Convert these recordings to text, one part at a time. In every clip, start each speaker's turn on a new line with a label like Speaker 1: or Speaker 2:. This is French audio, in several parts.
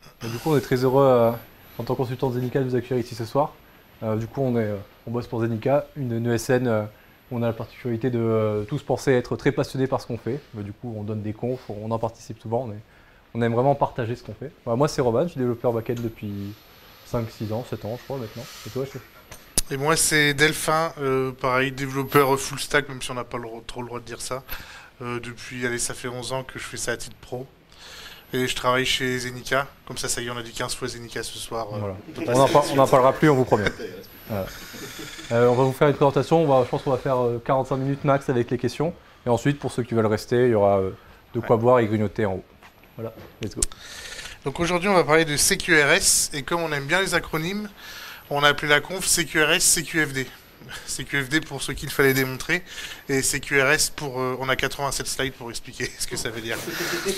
Speaker 1: Et du coup, on est très heureux en tant que consultant de Zenica de vous accueillir ici ce soir. Du coup, on bosse pour Zenica, une ESN où on a la particularité de tous penser être très passionnés par ce qu'on fait. Du coup, on donne des confs, on en participe souvent, mais on aime vraiment partager ce qu'on fait. Moi, c'est Roman, je suis développeur back-end depuis 5, 6 ans, 7 ans, je crois, maintenant. Et toi,
Speaker 2: Et moi, c'est Delphin, pareil, développeur full stack, même si on n'a pas trop le droit de dire ça. Depuis, allez, ça fait 11 ans que je fais ça à titre pro. Et je travaille chez Zenica. Comme ça y est, on a dit 15 fois Zenica ce soir.
Speaker 1: voilà. On n'en parlera plus, on vous promet. Voilà. On va vous faire une présentation, je pense qu'on va faire 45 minutes max avec les questions. Et ensuite, pour ceux qui veulent rester, il y aura de quoi boire et grignoter en haut. Voilà, let's go.
Speaker 2: Donc aujourd'hui, on va parler de CQRS. Et comme on aime bien les acronymes, on a appelé la conf CQRS CQFD. CQFD pour ce qu'il fallait démontrer. Et CQRS pour... on a 87 slides pour expliquer ce que ça veut dire.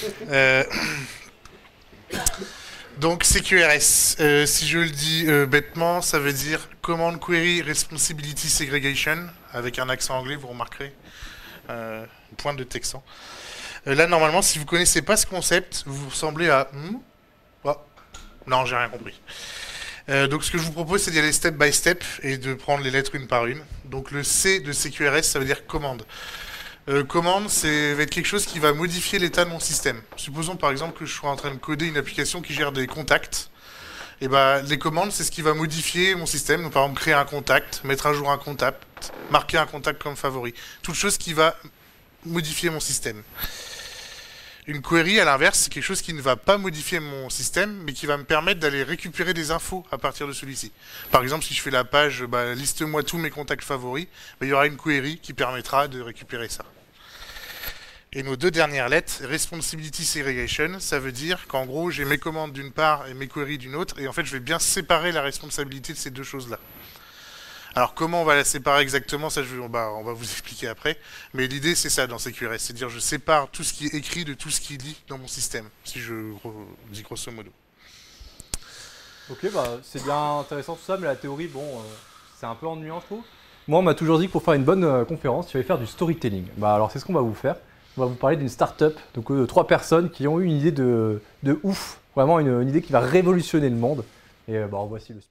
Speaker 2: Donc CQRS, si je le dis bêtement, ça veut dire Command Query Responsibility Segregation, avec un accent anglais, vous remarquerez, une pointe de texan. Là, normalement, si vous ne connaissez pas ce concept, vous ressemblez à... Oh, non, j'ai rien compris. Donc ce que je vous propose, c'est d'y aller step by step et de prendre les lettres une par une. Donc le C de CQRS, ça veut dire commande. Commande, va être quelque chose qui va modifier l'état de mon système. Supposons par exemple que je sois en train de coder une application qui gère des contacts. Et ben, les commandes, c'est ce qui va modifier mon système. Donc par exemple, créer un contact, mettre à jour un contact, marquer un contact comme favori. Toute chose qui va modifier mon système. Une query, à l'inverse, c'est quelque chose qui ne va pas modifier mon système, mais qui va me permettre d'aller récupérer des infos à partir de celui-ci. Par exemple, si je fais la page liste-moi tous mes contacts favoris, il y aura une query qui permettra de récupérer ça. Et nos deux dernières lettres, Responsibility Segregation, ça veut dire qu'en gros, j'ai mes commandes d'une part et mes queries d'une autre, et en fait, je vais bien séparer la responsabilité de ces deux choses-là. Alors comment on va la séparer exactement, ça on va vous expliquer après. Mais l'idée c'est ça dans CQRS, c'est dire je sépare tout ce qui est écrit de tout ce qui est dit dans mon système, si je dis grosso modo.
Speaker 1: Ok, c'est bien intéressant tout ça, mais la théorie, c'est un peu ennuyant je trouve. Moi on m'a toujours dit que pour faire une bonne conférence, tu vas faire du storytelling. Alors c'est ce qu'on va vous faire. On va vous parler d'une start-up, donc 3 personnes qui ont eu une idée de ouf, vraiment une idée qui va révolutionner le monde. Et voici le speech.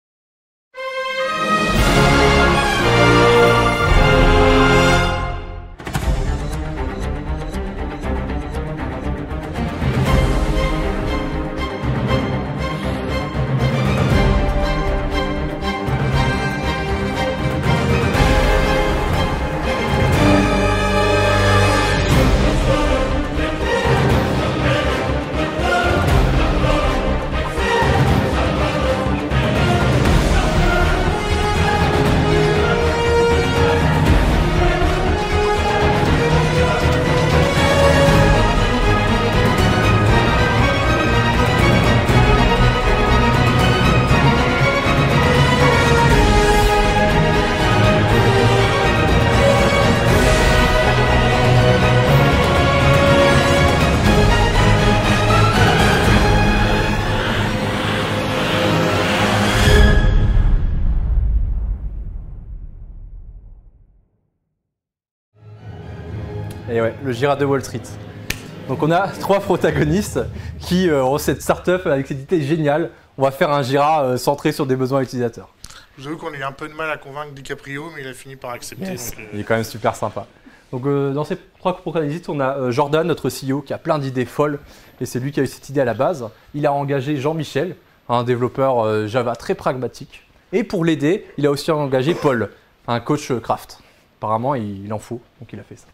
Speaker 1: Et ouais, le Jira de Wall Street. Donc on a 3 protagonistes qui ont cette startup avec cette idée géniale. On va faire un Jira centré sur des besoins utilisateurs.
Speaker 2: Je vous avoue qu'on a eu un peu de mal à convaincre DiCaprio, mais il a fini par accepter.
Speaker 1: Yes. Il est quand même super sympa. Donc dans ces 3 protagonistes, on a Jordan, notre CEO, qui a plein d'idées folles. Et c'est lui qui a eu cette idée à la base. Il a engagé Jean-Michel, un développeur Java très pragmatique. Et pour l'aider, il a aussi engagé Paul, un coach craft. Apparemment, il en faut, donc il a fait ça.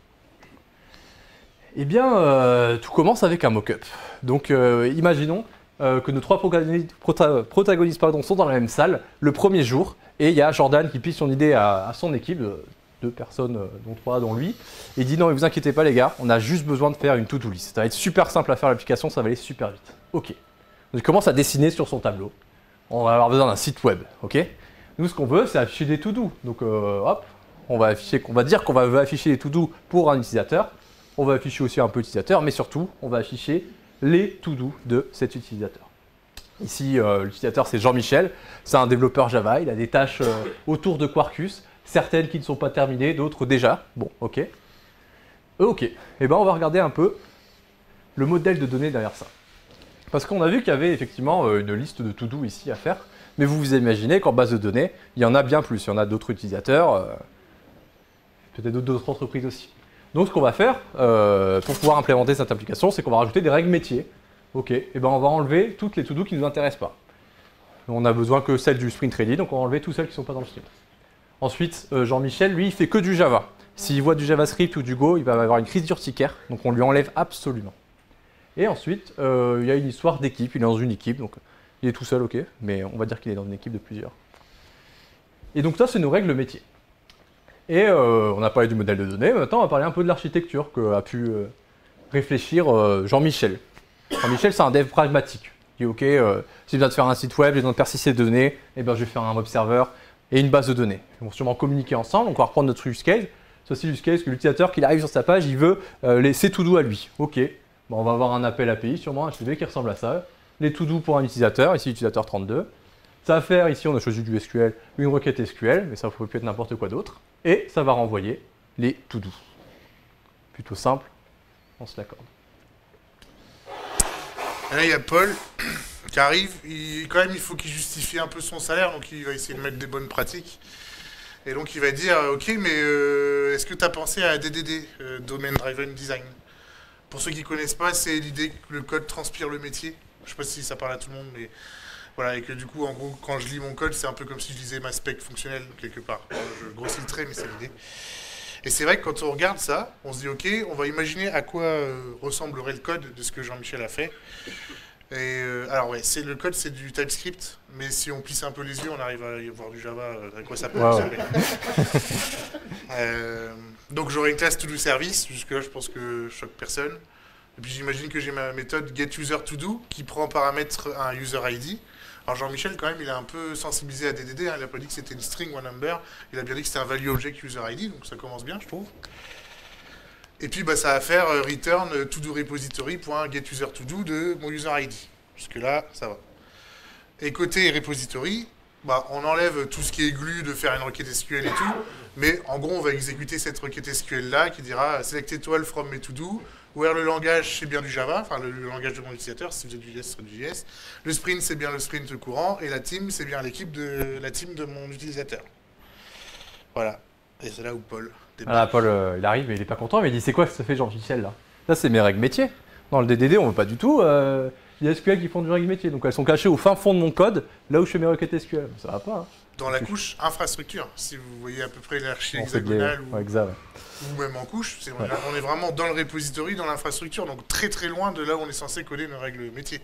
Speaker 1: Eh bien, tout commence avec un mock-up. Donc, imaginons que nos 3 protagonistes sont dans la même salle le premier jour, et il y a Jordan qui pitch son idée à son équipe, 2 personnes, dont 3, dont lui, et il dit non, mais vous inquiétez pas les gars, on a juste besoin de faire une to-do list. Ça va être super simple à faire l'application, ça va aller super vite. Ok. Donc, il commence à dessiner sur son tableau. On va avoir besoin d'un site web, ok. Nous, ce qu'on veut, c'est afficher des to-do. Donc, hop, on va dire qu'on va afficher les to-do pour un utilisateur. On va afficher aussi un peu utilisateur, mais surtout, on va afficher les to-do de cet utilisateur. Ici, l'utilisateur, c'est Jean-Michel. C'est un développeur Java. Il a des tâches autour de Quarkus, certaines qui ne sont pas terminées, d'autres déjà. Bon, ok. Ok. Eh bien, on va regarder un peu le modèle de données derrière ça. Parce qu'on a vu qu'il y avait effectivement une liste de to-do ici à faire, mais vous imaginez qu'en base de données, il y en a bien plus, il y en a d'autres utilisateurs, peut-être d'autres entreprises aussi. Donc ce qu'on va faire pour pouvoir implémenter cette application, c'est qu'on va rajouter des règles métiers. Ok, et ben on va enlever toutes les to-do qui ne nous intéressent pas. On n'a besoin que celles du sprint ready, donc on va enlever toutes celles qui ne sont pas dans le sprint. Ensuite, Jean-Michel, lui, il fait que du Java. S'il voit du JavaScript ou du Go, il va avoir une crise d'urticaire, donc on lui enlève absolument. Et ensuite, il y a une histoire d'équipe, il est dans une équipe, donc il est tout seul, ok, mais on va dire qu'il est dans une équipe de plusieurs. Et donc ça, c'est nos règles métiers. Et on a parlé du modèle de données, maintenant on va parler un peu de l'architecture qu'a pu réfléchir Jean-Michel. Jean-Michel, c'est un dev pragmatique. Il dit ok, si j'ai besoin de faire un site web, j'ai besoin de persister des données, et ben je vais faire un web server et une base de données. Ils vont sûrement communiquer ensemble, donc on va reprendre notre use case. C'est aussi l'use case que l'utilisateur, qu'il arrive sur sa page, il veut ses to-do à lui. Ok, bon, on va avoir un appel API, sûrement un HTTP qui ressemble à ça. Les to-do pour un utilisateur, ici utilisateur 32. Ça va faire, ici on a choisi du SQL, une requête SQL, mais ça peut être n'importe quoi d'autre. Et ça va renvoyer les to-do. Plutôt simple, on se l'accorde.
Speaker 2: Là, il y a Paul qui arrive. Quand même, il faut qu'il justifie un peu son salaire, donc il va essayer de mettre des bonnes pratiques. Et donc, il va dire, ok, mais est-ce que tu as pensé à DDD, Domain Driven Design? Pour ceux qui ne connaissent pas, c'est l'idée que le code transpire le métier. Je ne sais pas si ça parle à tout le monde, mais voilà, et que du coup, en gros, quand je lis mon code, c'est un peu comme si je lisais ma spec fonctionnelle, quelque part. Je grossis le trait, mais c'est l'idée. Et c'est vrai que quand on regarde ça, on se dit, ok, on va imaginer à quoi ressemblerait le code de ce que Jean-Michel a fait. Et alors ouais, le code c'est du TypeScript, mais si on plisse un peu les yeux, on arrive à y voir du Java, à quoi ça peut ressembler. Donc j'aurai une classe to-do service, jusque-là je pense que je choque personne. Et puis j'imagine que j'ai ma méthode getUserToDo qui prend en paramètre un user ID. Alors Jean-Michel quand même il a un peu sensibilisé à DDD, hein, il n'a pas dit que c'était une string ou un number, il a bien dit que c'était un value object user ID, donc ça commence bien je trouve. Et puis bah, ça va faire return to-do repository.getUserToDo de mon user ID. Jusque là, ça va. Et côté repository, bah, on enlève tout ce qui est glue de faire une requête SQL et tout, mais en gros on va exécuter cette requête SQL là qui dira select étoile from mes to-do, where le langage c'est bien du Java, enfin le langage de mon utilisateur, si vous êtes du JS, c'est du JS. Le sprint c'est bien le sprint courant, et la team c'est bien l'équipe de la team de mon utilisateur. Voilà. Et c'est là où Paul...
Speaker 1: Voilà, Paul, il arrive et il n'est pas content, mais il dit c'est quoi que ça fait Jean-Michel là? Ça c'est mes règles métiers. Dans le DDD on ne veut pas du tout. Il y a SQL qui font du règle métier, donc elles sont cachées au fin fond de mon code, là où je fais mes requêtes SQL. Ça va pas. Hein.
Speaker 2: Dans la couche infrastructure, si vous voyez à peu près l'archi hexagonale ou même en couche, on est vraiment dans le repository, dans l'infrastructure, donc très très loin de là où on est censé coder nos règles métiers.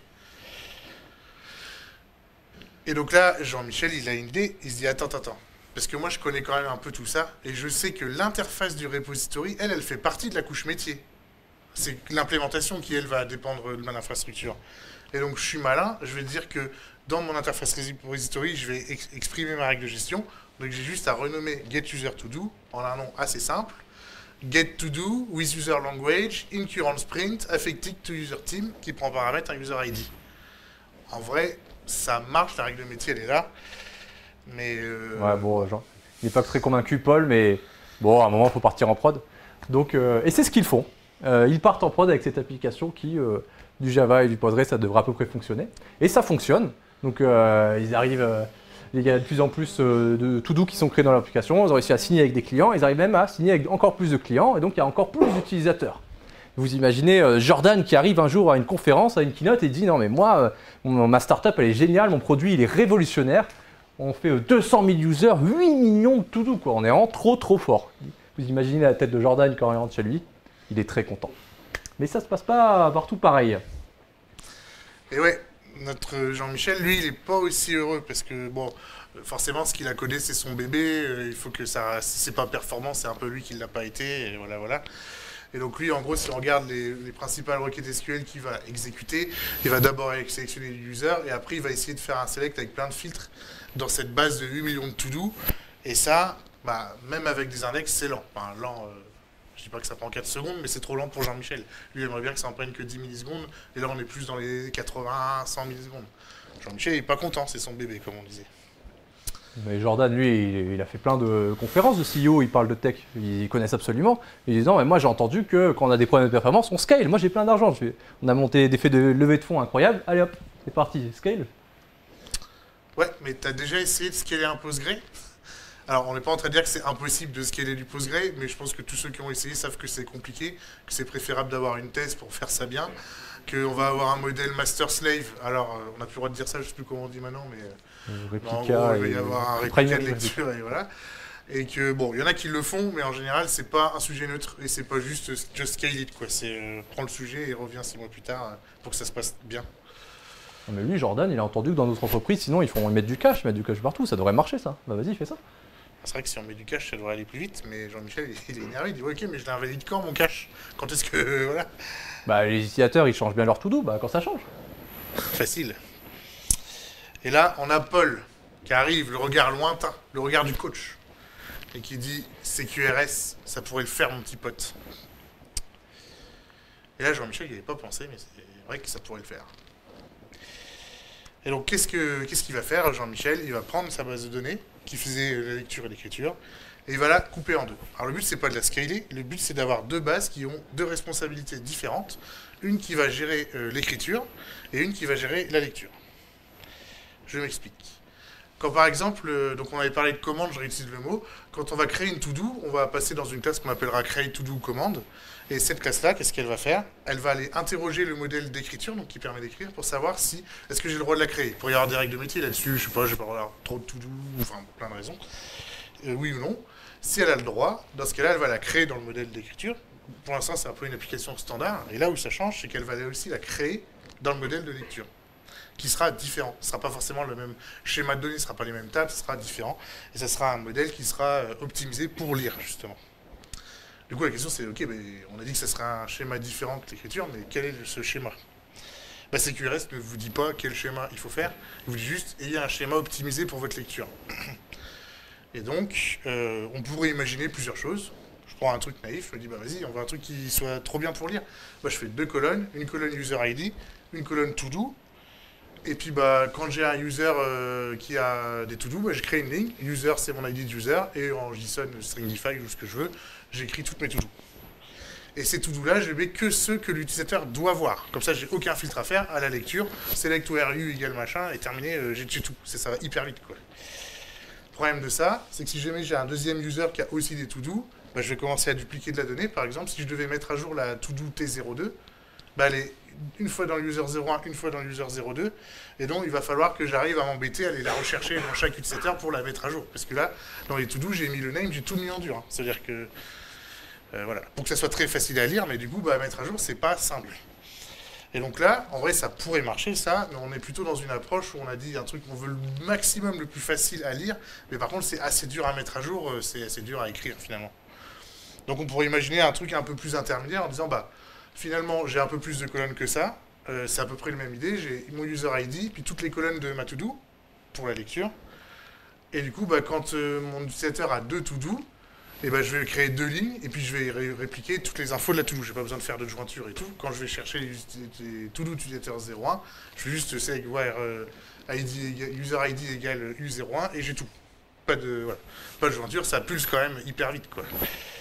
Speaker 2: Et donc là, Jean-Michel, il a une idée, il se dit attends. Parce que moi, je connais quand même un peu tout ça, et je sais que l'interface du repository, elle fait partie de la couche métier. C'est l'implémentation qui, elle, va dépendre de mon infrastructure. Et donc, je suis malin, je vais dire que dans mon interface repository, je vais exprimer ma règle de gestion. Donc, j'ai juste à renommer getUserToDo en un nom assez simple. GetToDo with user language, in current sprint, affected to user team, qui prend en paramètre un user ID. En vrai, ça marche, la règle de métier, elle est là. Mais
Speaker 1: ouais, bon, Jean, il n'est pas très convaincu, Paul, mais bon, à un moment, il faut partir en prod. Donc, et c'est ce qu'ils font. Ils partent en prod avec cette application qui, du Java et du Postgre, ça devrait à peu près fonctionner. Et ça fonctionne. Donc, ils arrivent, il y a de plus en plus de to-do qui sont créés dans l'application. Ils ont réussi à signer avec des clients. Ils arrivent même à signer avec encore plus de clients. Et donc, il y a encore plus d'utilisateurs. Vous imaginez Jordan qui arrive un jour à une conférence, à une keynote et dit « Non, mais moi, ma startup, elle est géniale, mon produit, il est révolutionnaire. » On fait 200 000 users, 8 millions de to-do, quoi. On est en trop fort. Vous imaginez la tête de Jordan quand il rentre chez lui, il est très content. Mais ça se passe pas partout pareil.
Speaker 2: Et ouais, notre Jean-Michel, lui, il n'est pas aussi heureux parce que, bon, forcément, ce qu'il a codé, c'est son bébé. Il faut que ça, si c'est pas performant, c'est un peu lui qui ne l'a pas été. Et voilà. Et donc lui, en gros, si on regarde les principales requêtes SQL qu'il va exécuter, il va d'abord sélectionner le user et après, il va essayer de faire un select avec plein de filtres dans cette base de 8 millions de to-do. Et ça, bah, même avec des index, c'est lent. Enfin, lent, je dis pas que ça prend 4 secondes, mais c'est trop lent pour Jean-Michel. Lui, il aimerait bien que ça en prenne que 10 millisecondes. Et là, on est plus dans les 80, 100 millisecondes. Jean-Michel, il n'est pas content, c'est son bébé, comme on disait.
Speaker 1: Mais Jordan, lui, il a fait plein de conférences de CEO, il parle de tech, ils connaissent absolument. Il dit non, mais moi j'ai entendu que quand on a des problèmes de performance, on scale. Moi j'ai plein d'argent. On a monté des faits de levée de fonds incroyables. Allez hop, c'est parti, scale.
Speaker 2: Ouais, mais t'as déjà essayé de scaler un Postgre? Alors, on n'est pas en train de dire que c'est impossible de scaler du Postgre, mais je pense que tous ceux qui ont essayé savent que c'est compliqué, que c'est préférable d'avoir une thèse pour faire ça bien, qu'on va avoir un modèle master-slave. Alors, on n'a plus le droit de dire ça, je ne sais plus comment on dit maintenant, mais en gros, il va y avoir un réplica de lecture, et voilà. Et que, bon, il y en a qui le font, mais en général, c'est pas un sujet neutre, et c'est pas juste just scale it, quoi. C'est prends le sujet et reviens 6 mois plus tard pour que ça se passe bien.
Speaker 1: Mais lui, Jordan, il a entendu que dans notre entreprise, sinon ils mettent du cash partout, ça devrait marcher ça. Bah vas-y, fais ça.
Speaker 2: C'est vrai que si on met du cash, ça devrait aller plus vite, mais Jean-Michel, il est énervé, il dit ok, mais je l'invalide quand mon cash? Quand est-ce que. Voilà.
Speaker 1: Bah les utilisateurs, ils changent bien leur to-do, bah quand ça change.
Speaker 2: Facile. Et là, on a Paul qui arrive, le regard lointain, le regard du coach, et qui dit CQRS, ça pourrait le faire, mon petit pote. Et là, Jean-Michel, il n'y avait pas pensé, mais c'est vrai que ça pourrait le faire. Et donc, qu'est-ce qu'il va faire, Jean-Michel? Il va prendre sa base de données, qui faisait la lecture et l'écriture, et il va la couper en deux. Alors, le but, c'est pas de la scaler, le but, c'est d'avoir deux bases qui ont deux responsabilités différentes. Une qui va gérer l'écriture, et une qui va gérer la lecture. Je m'explique. Quand par exemple, donc on avait parlé de commande, je réutilise le mot, quand on va créer une to-do, on va passer dans une classe qu'on appellera create to-do commande, et cette classe-là, qu'est-ce qu'elle va faire? Elle va aller interroger le modèle d'écriture, donc qui permet d'écrire, pour savoir si, est-ce que j'ai le droit de la créer? Pour y avoir des règles de métier là-dessus, je sais pas, j'ai pas avoir trop de to-do, enfin plein de raisons, oui ou non. Si elle a le droit, dans ce cas-là, elle va la créer dans le modèle d'écriture. Pour l'instant, c'est un peu une application standard, et là où ça change, c'est qu'elle va aussi la créer dans le modèle de lecture, qui sera différent. Ce ne sera pas forcément le même schéma de données, ce ne sera pas les mêmes tables, ce sera différent. Et ça sera un modèle qui sera optimisé pour lire, justement. Du coup, la question c'est, ok, mais on a dit que ça serait un schéma différent que l'écriture, mais quel est ce schéma? Bah, CQRS ne vous dit pas quel schéma il faut faire, il vous dit juste, ayez un schéma optimisé pour votre lecture. Et donc, on pourrait imaginer plusieurs choses. Je prends un truc naïf, je me dis, bah vas-y, on veut un truc qui soit trop bien pour lire. Bah, je fais deux colonnes, une colonne user ID, une colonne to do. Et puis bah, quand j'ai un user qui a des to-do, bah, je crée une ligne. User, c'est mon ID de user. Et en JSON, Stringify ou ce que je veux, j'écris toutes mes to-do. Et ces to-do-là, je mets que ceux que l'utilisateur doit voir. Comme ça, j'ai aucun filtre à faire à la lecture. Select RU égale machin, et terminé, j'ai tué tout. Ça va hyper vite, quoi. Le problème de ça, c'est que si jamais j'ai un deuxième user qui a aussi des to-do, bah, je vais commencer à dupliquer de la donnée. Par exemple, si je devais mettre à jour la to-do T02, bah, elle est une fois dans le user 01, une fois dans le user 02, et donc il va falloir que j'arrive à m'embêter à aller la rechercher dans chaque utilisateur pour la mettre à jour. Parce que là, dans les to-do, j'ai mis le name, j'ai tout mis en dur. Hein. C'est-à-dire que, voilà, pour que ça soit très facile à lire, mais du coup, bah, à mettre à jour, c'est pas simple. Et donc là, en vrai, ça pourrait marcher, ça, mais on est plutôt dans une approche où on a dit un truc qu'on veut le maximum le plus facile à lire, mais par contre, c'est assez dur à mettre à jour, c'est assez dur à écrire, finalement. Donc on pourrait imaginer un truc un peu plus intermédiaire en disant, bah, finalement, j'ai un peu plus de colonnes que ça. C'est à peu près la même idée. J'ai mon user ID, puis toutes les colonnes de ma to-do pour la lecture. Et du coup, bah, quand mon utilisateur a deux to-do, et bah, je vais créer deux lignes, et puis je vais répliquer toutes les infos de la to-do. Je n'ai pas besoin de faire de jointure et tout. Quand je vais chercher les to-do utilisateur 01, je fais juste select user ID égale U01, et j'ai tout. Pas de jointure, ça pulse quand même hyper vite, quoi.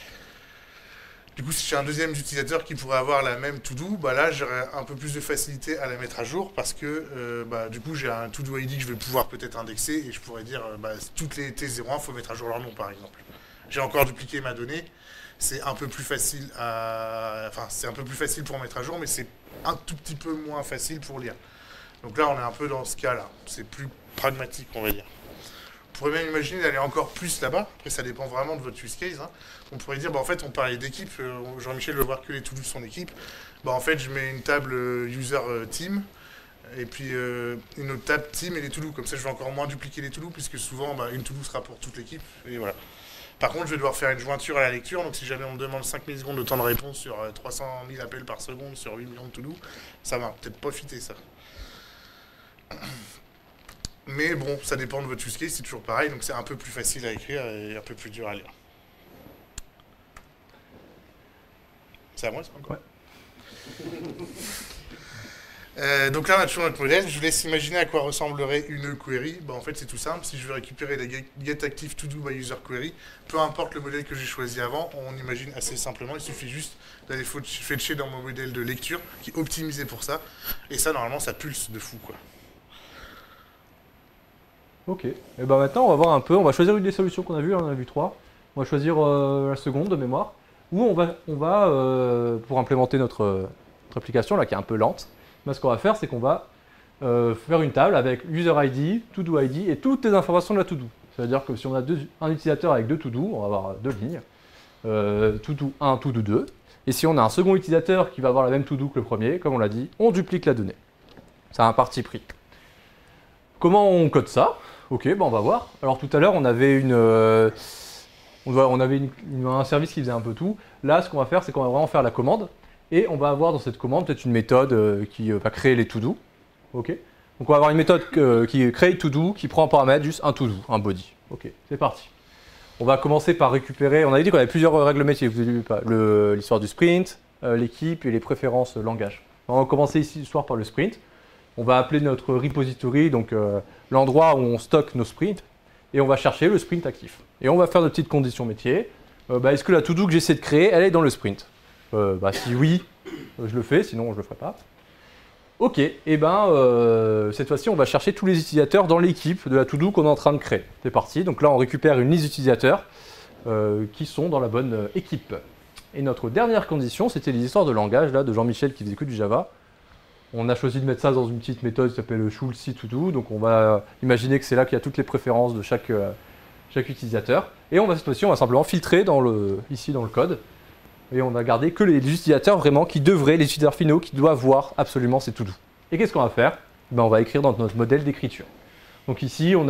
Speaker 2: Du coup, si j'ai un deuxième utilisateur qui pourrait avoir la même to-do, bah là, j'aurais un peu plus de facilité à la mettre à jour parce que, du coup, j'ai un to-do ID que je vais pouvoir peut-être indexer et je pourrais dire, toutes les T01, il faut mettre à jour leur nom, par exemple. J'ai encore dupliqué ma donnée. C'est un peu plus facile c'est un peu plus facile pour mettre à jour, mais c'est un tout petit peu moins facile pour lire. Donc là, on est un peu dans ce cas-là. C'est plus pragmatique, on va dire. On pourrait même imaginer d'aller encore plus là-bas. Après, ça dépend vraiment de votre use case. Hein. On pourrait dire, en fait, on parlait d'équipe. Jean-Michel veut voir que les to-do de son équipe. En fait, je mets une table user team et puis une autre table team et les to-do. Comme ça, je vais encore moins dupliquer les to-do puisque souvent, une to-do sera pour toute l'équipe. Et voilà. Par contre, je vais devoir faire une jointure à la lecture. Donc, si jamais on me demande 5 millisecondes de temps de réponse sur 300 000 appels par seconde sur 8 millions de to-do, ça va peut-être pas fitter ça. Mais bon, ça dépend de votre use case, c'est toujours pareil, donc c'est un peu plus facile à écrire et un peu plus dur à lire. C'est à moi, ça, encore?
Speaker 1: Ouais.
Speaker 2: Donc là, on a toujours notre modèle. Je vous laisse imaginer à quoi ressemblerait une query. En fait, c'est tout simple. Si je veux récupérer la getActiveToDo by user query, peu importe le modèle que j'ai choisi avant, on imagine assez simplement. Il suffit juste d'aller fetcher dans mon modèle de lecture qui est optimisé pour ça. Et ça, normalement, ça pulse de fou, quoi.
Speaker 1: Ok. Et ben maintenant, on va voir un peu. On va choisir une des solutions qu'on a vues. On en a vu 3. On va choisir la seconde de mémoire. Où on va pour implémenter notre application là qui est un peu lente. Ben, ce qu'on va faire, c'est qu'on va faire une table avec user ID, to-do ID et toutes les informations de la to-do. C'est-à-dire que si on a un utilisateur avec 2 to-do, on va avoir 2 lignes. To-do 1, to-do 2. Et si on a un second utilisateur qui va avoir la même to-do que le premier, comme on l'a dit, on duplique la donnée. C'est un parti pris. Comment on code ça? Ok, ben on va voir. Alors tout à l'heure, on avait un service qui faisait un peu tout. Là, ce qu'on va faire, c'est qu'on va vraiment faire la commande. Et on va avoir dans cette commande peut-être une méthode qui va créer les to-do. Ok. Donc on va avoir une méthode qui crée to-do, qui prend en paramètre juste un to-do, un body. Ok, c'est parti. On va commencer par récupérer. On avait dit qu'on avait plusieurs règles métiers. Vous avez vu l'histoire du sprint, l'équipe et les préférences langage. On va commencer ici ce soir par le sprint. On va appeler notre repository, donc l'endroit où on stocke nos sprints, et on va chercher le sprint actif. Et on va faire de petites conditions métiers. Est-ce que la to-do que j'essaie de créer, elle est dans le sprint? Si oui, je le fais, sinon je ne le ferai pas. Ok, et cette fois-ci, on va chercher tous les utilisateurs dans l'équipe de la to-do qu'on est en train de créer. C'est parti, donc là on récupère une liste d'utilisateurs qui sont dans la bonne équipe. Et notre dernière condition, c'était les histoires de langage là, de Jean-Michel qui faisait que du Java. On a choisi de mettre ça dans une petite méthode qui s'appelle schulze-to-do, donc on va imaginer que c'est là qu'il y a toutes les préférences de chaque utilisateur. Et cette fois-ci, on va simplement filtrer ici dans le code. Et on va garder que les utilisateurs vraiment les utilisateurs finaux qui doivent voir absolument ces to-do. Et qu'est-ce qu'on va faire? On va écrire dans notre modèle d'écriture. Donc ici, on a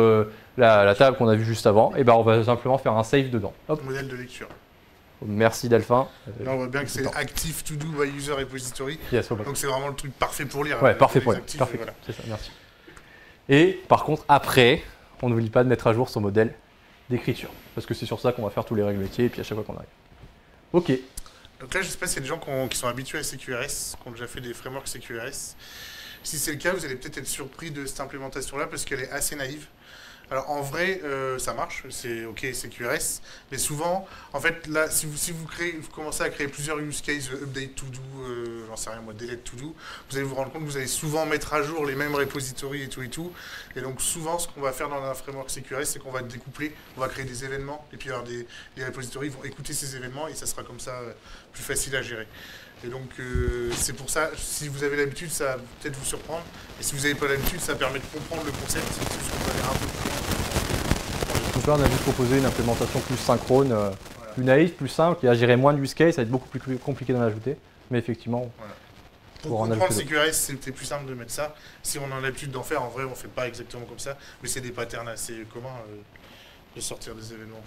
Speaker 1: la table qu'on a vue juste avant, et on va simplement faire un save dedans. Hop.
Speaker 2: Modèle de lecture.
Speaker 1: Merci Delphin.
Speaker 2: Là, on voit bien que c'est active to do by user repository.
Speaker 1: Yes,
Speaker 2: donc c'est vraiment le truc parfait pour lire.
Speaker 1: Ouais, parfait pour lire. Parfait. Voilà. C'est ça, merci. Et par contre, après, on n'oublie pas de mettre à jour son modèle d'écriture. Parce que c'est sur ça qu'on va faire tous les règles métiers et puis à chaque fois qu'on arrive. Ok.
Speaker 2: Donc là, je ne sais pas s'il y a des gens qui sont habitués à CQRS, qui ont déjà fait des frameworks CQRS. Si c'est le cas, vous allez peut-être être surpris de cette implémentation-là parce qu'elle est assez naïve. Alors en vrai, ça marche, c'est ok CQRS, mais souvent, en fait, là, si vous commencez à créer plusieurs use cases, update to do, j'en sais rien moi, delete to do, vous allez vous rendre compte que vous allez souvent mettre à jour les mêmes repositories et tout. Et donc souvent, ce qu'on va faire dans un framework CQRS, c'est qu'on va découpler, on va créer des événements, et puis alors les repositories vont écouter ces événements, et ça sera comme ça plus facile à gérer. Et donc c'est pour ça, si vous avez l'habitude, ça va peut-être vous surprendre. Et si vous n'avez pas l'habitude, ça permet de comprendre le concept. C'est juste qu'on va aller un peu plus loin.
Speaker 1: Donc là, on a juste proposé une implémentation plus synchrone, plus naïve, plus simple, qui a géré moins de use case, ça va être beaucoup plus compliqué d'en ajouter. Mais effectivement,
Speaker 2: voilà. Pour comprendre CQRS, c'était plus simple de mettre ça. Si on a l'habitude d'en faire, en vrai, on ne fait pas exactement comme ça. Mais c'est des patterns assez communs de sortir des événements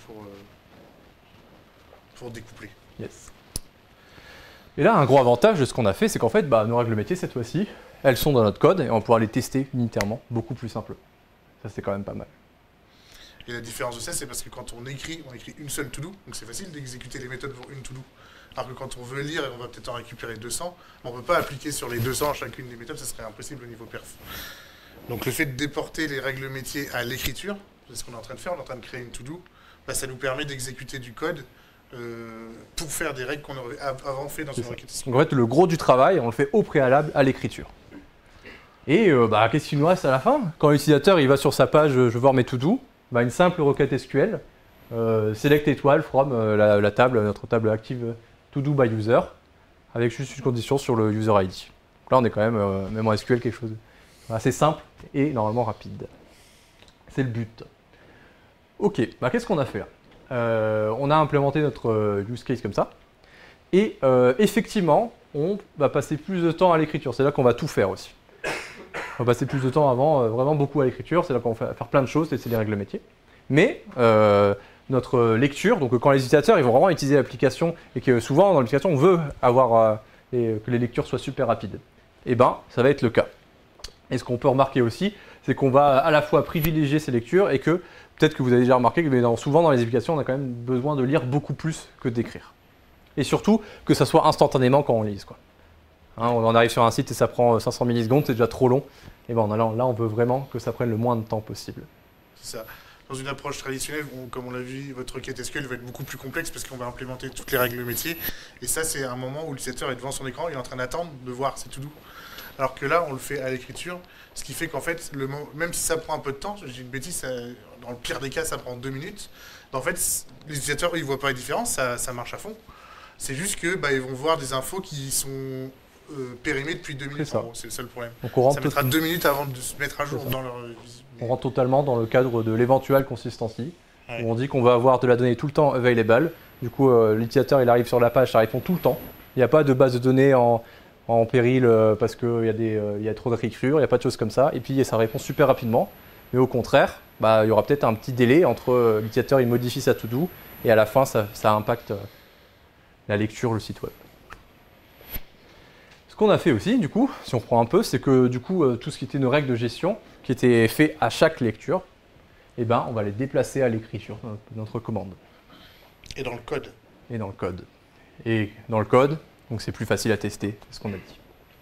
Speaker 2: pour découpler.
Speaker 1: Yes. Et là, un gros avantage de ce qu'on a fait, c'est qu'en fait, nos règles métiers, cette fois-ci, elles sont dans notre code et on va pouvoir les tester unitairement, beaucoup plus simple. Ça, c'est quand même pas mal.
Speaker 2: Et la différence de ça, c'est parce que quand on écrit une seule to-do, donc c'est facile d'exécuter les méthodes pour une to-do. Alors que quand on veut lire, et on va peut-être en récupérer 200, on ne peut pas appliquer sur les 200 chacune des méthodes, ça serait impossible au niveau perf. Donc le fait de déporter les règles métiers à l'écriture, c'est ce qu'on est en train de faire, on est en train de créer une to-do, ça nous permet d'exécuter du code pour faire des règles qu'on aurait avant fait dans une requête.
Speaker 1: Donc en fait, le gros du travail, on le fait au préalable à l'écriture. Et qu'est-ce qu'il nous reste à la fin? Quand l'utilisateur il va sur sa page, je veux voir mes to-do, une simple requête SQL, select étoile from notre table active to-do by user, avec juste une condition sur le user ID. Donc là, on est quand même en SQL, quelque chose assez simple et normalement rapide. C'est le but. Ok, qu'est-ce qu'on a fait là? On a implémenté notre use case comme ça. Et effectivement, on va passer plus de temps à l'écriture. C'est là qu'on va tout faire aussi. On va passer plus de temps avant, vraiment beaucoup à l'écriture. C'est là qu'on va faire plein de choses, tester les règles métiers. Mais notre lecture, donc quand les utilisateurs ils vont vraiment utiliser l'application et que souvent dans l'application on veut avoir que les lectures soient super rapides, ça va être le cas. Et ce qu'on peut remarquer aussi, c'est qu'on va à la fois privilégier ces lectures et que peut-être que vous avez déjà remarqué que souvent dans les applications, on a quand même besoin de lire beaucoup plus que d'écrire. Et surtout, que ça soit instantanément quand on lise, quoi. Hein, on arrive sur un site et ça prend 500 millisecondes, c'est déjà trop long. Et ben là, on veut vraiment que ça prenne le moins de temps possible.
Speaker 2: C'est ça. Dans une approche traditionnelle, comme on l'a vu, votre requête SQL va être beaucoup plus complexe parce qu'on va implémenter toutes les règles métiers. Et ça, c'est un moment où l'utilisateur est devant son écran, il est en train d'attendre de voir c'est tout doux. Alors que là, on le fait à l'écriture, ce qui fait qu'en fait, même si ça prend un peu de temps, je dis une bêtise, dans le pire des cas, ça prend 2 minutes. En fait, les utilisateurs, ils ne voient pas la différence, ça marche à fond. C'est juste que ils vont voir des infos qui sont périmées depuis 2 minutes. C'est le seul problème.
Speaker 1: Donc
Speaker 2: ça mettra 2 minutes avant de se mettre à jour dans leur...
Speaker 1: On rentre totalement dans le cadre de l'éventual consistency, où on dit qu'on va avoir de la donnée tout le temps available. Du coup, l'utilisateur, il arrive sur la page, ça répond tout le temps. Il n'y a pas de base de données en péril parce qu'il y a trop de réécriture, il n'y a pas de choses comme ça. Et puis, ça répond super rapidement. Mais au contraire, il y aura peut-être un petit délai entre l'utilisateur, il modifie sa to-do, et à la fin, ça impacte la lecture, le site web. Ce qu'on a fait aussi, du coup, si on reprend un peu, c'est que du coup, tout ce qui était nos règles de gestion, qui étaient fait à chaque lecture, on va les déplacer à l'écriture de notre commande.
Speaker 2: Et dans le code.
Speaker 1: Et dans le code. Et dans le code, donc c'est plus facile à tester, c'est ce qu'on a dit.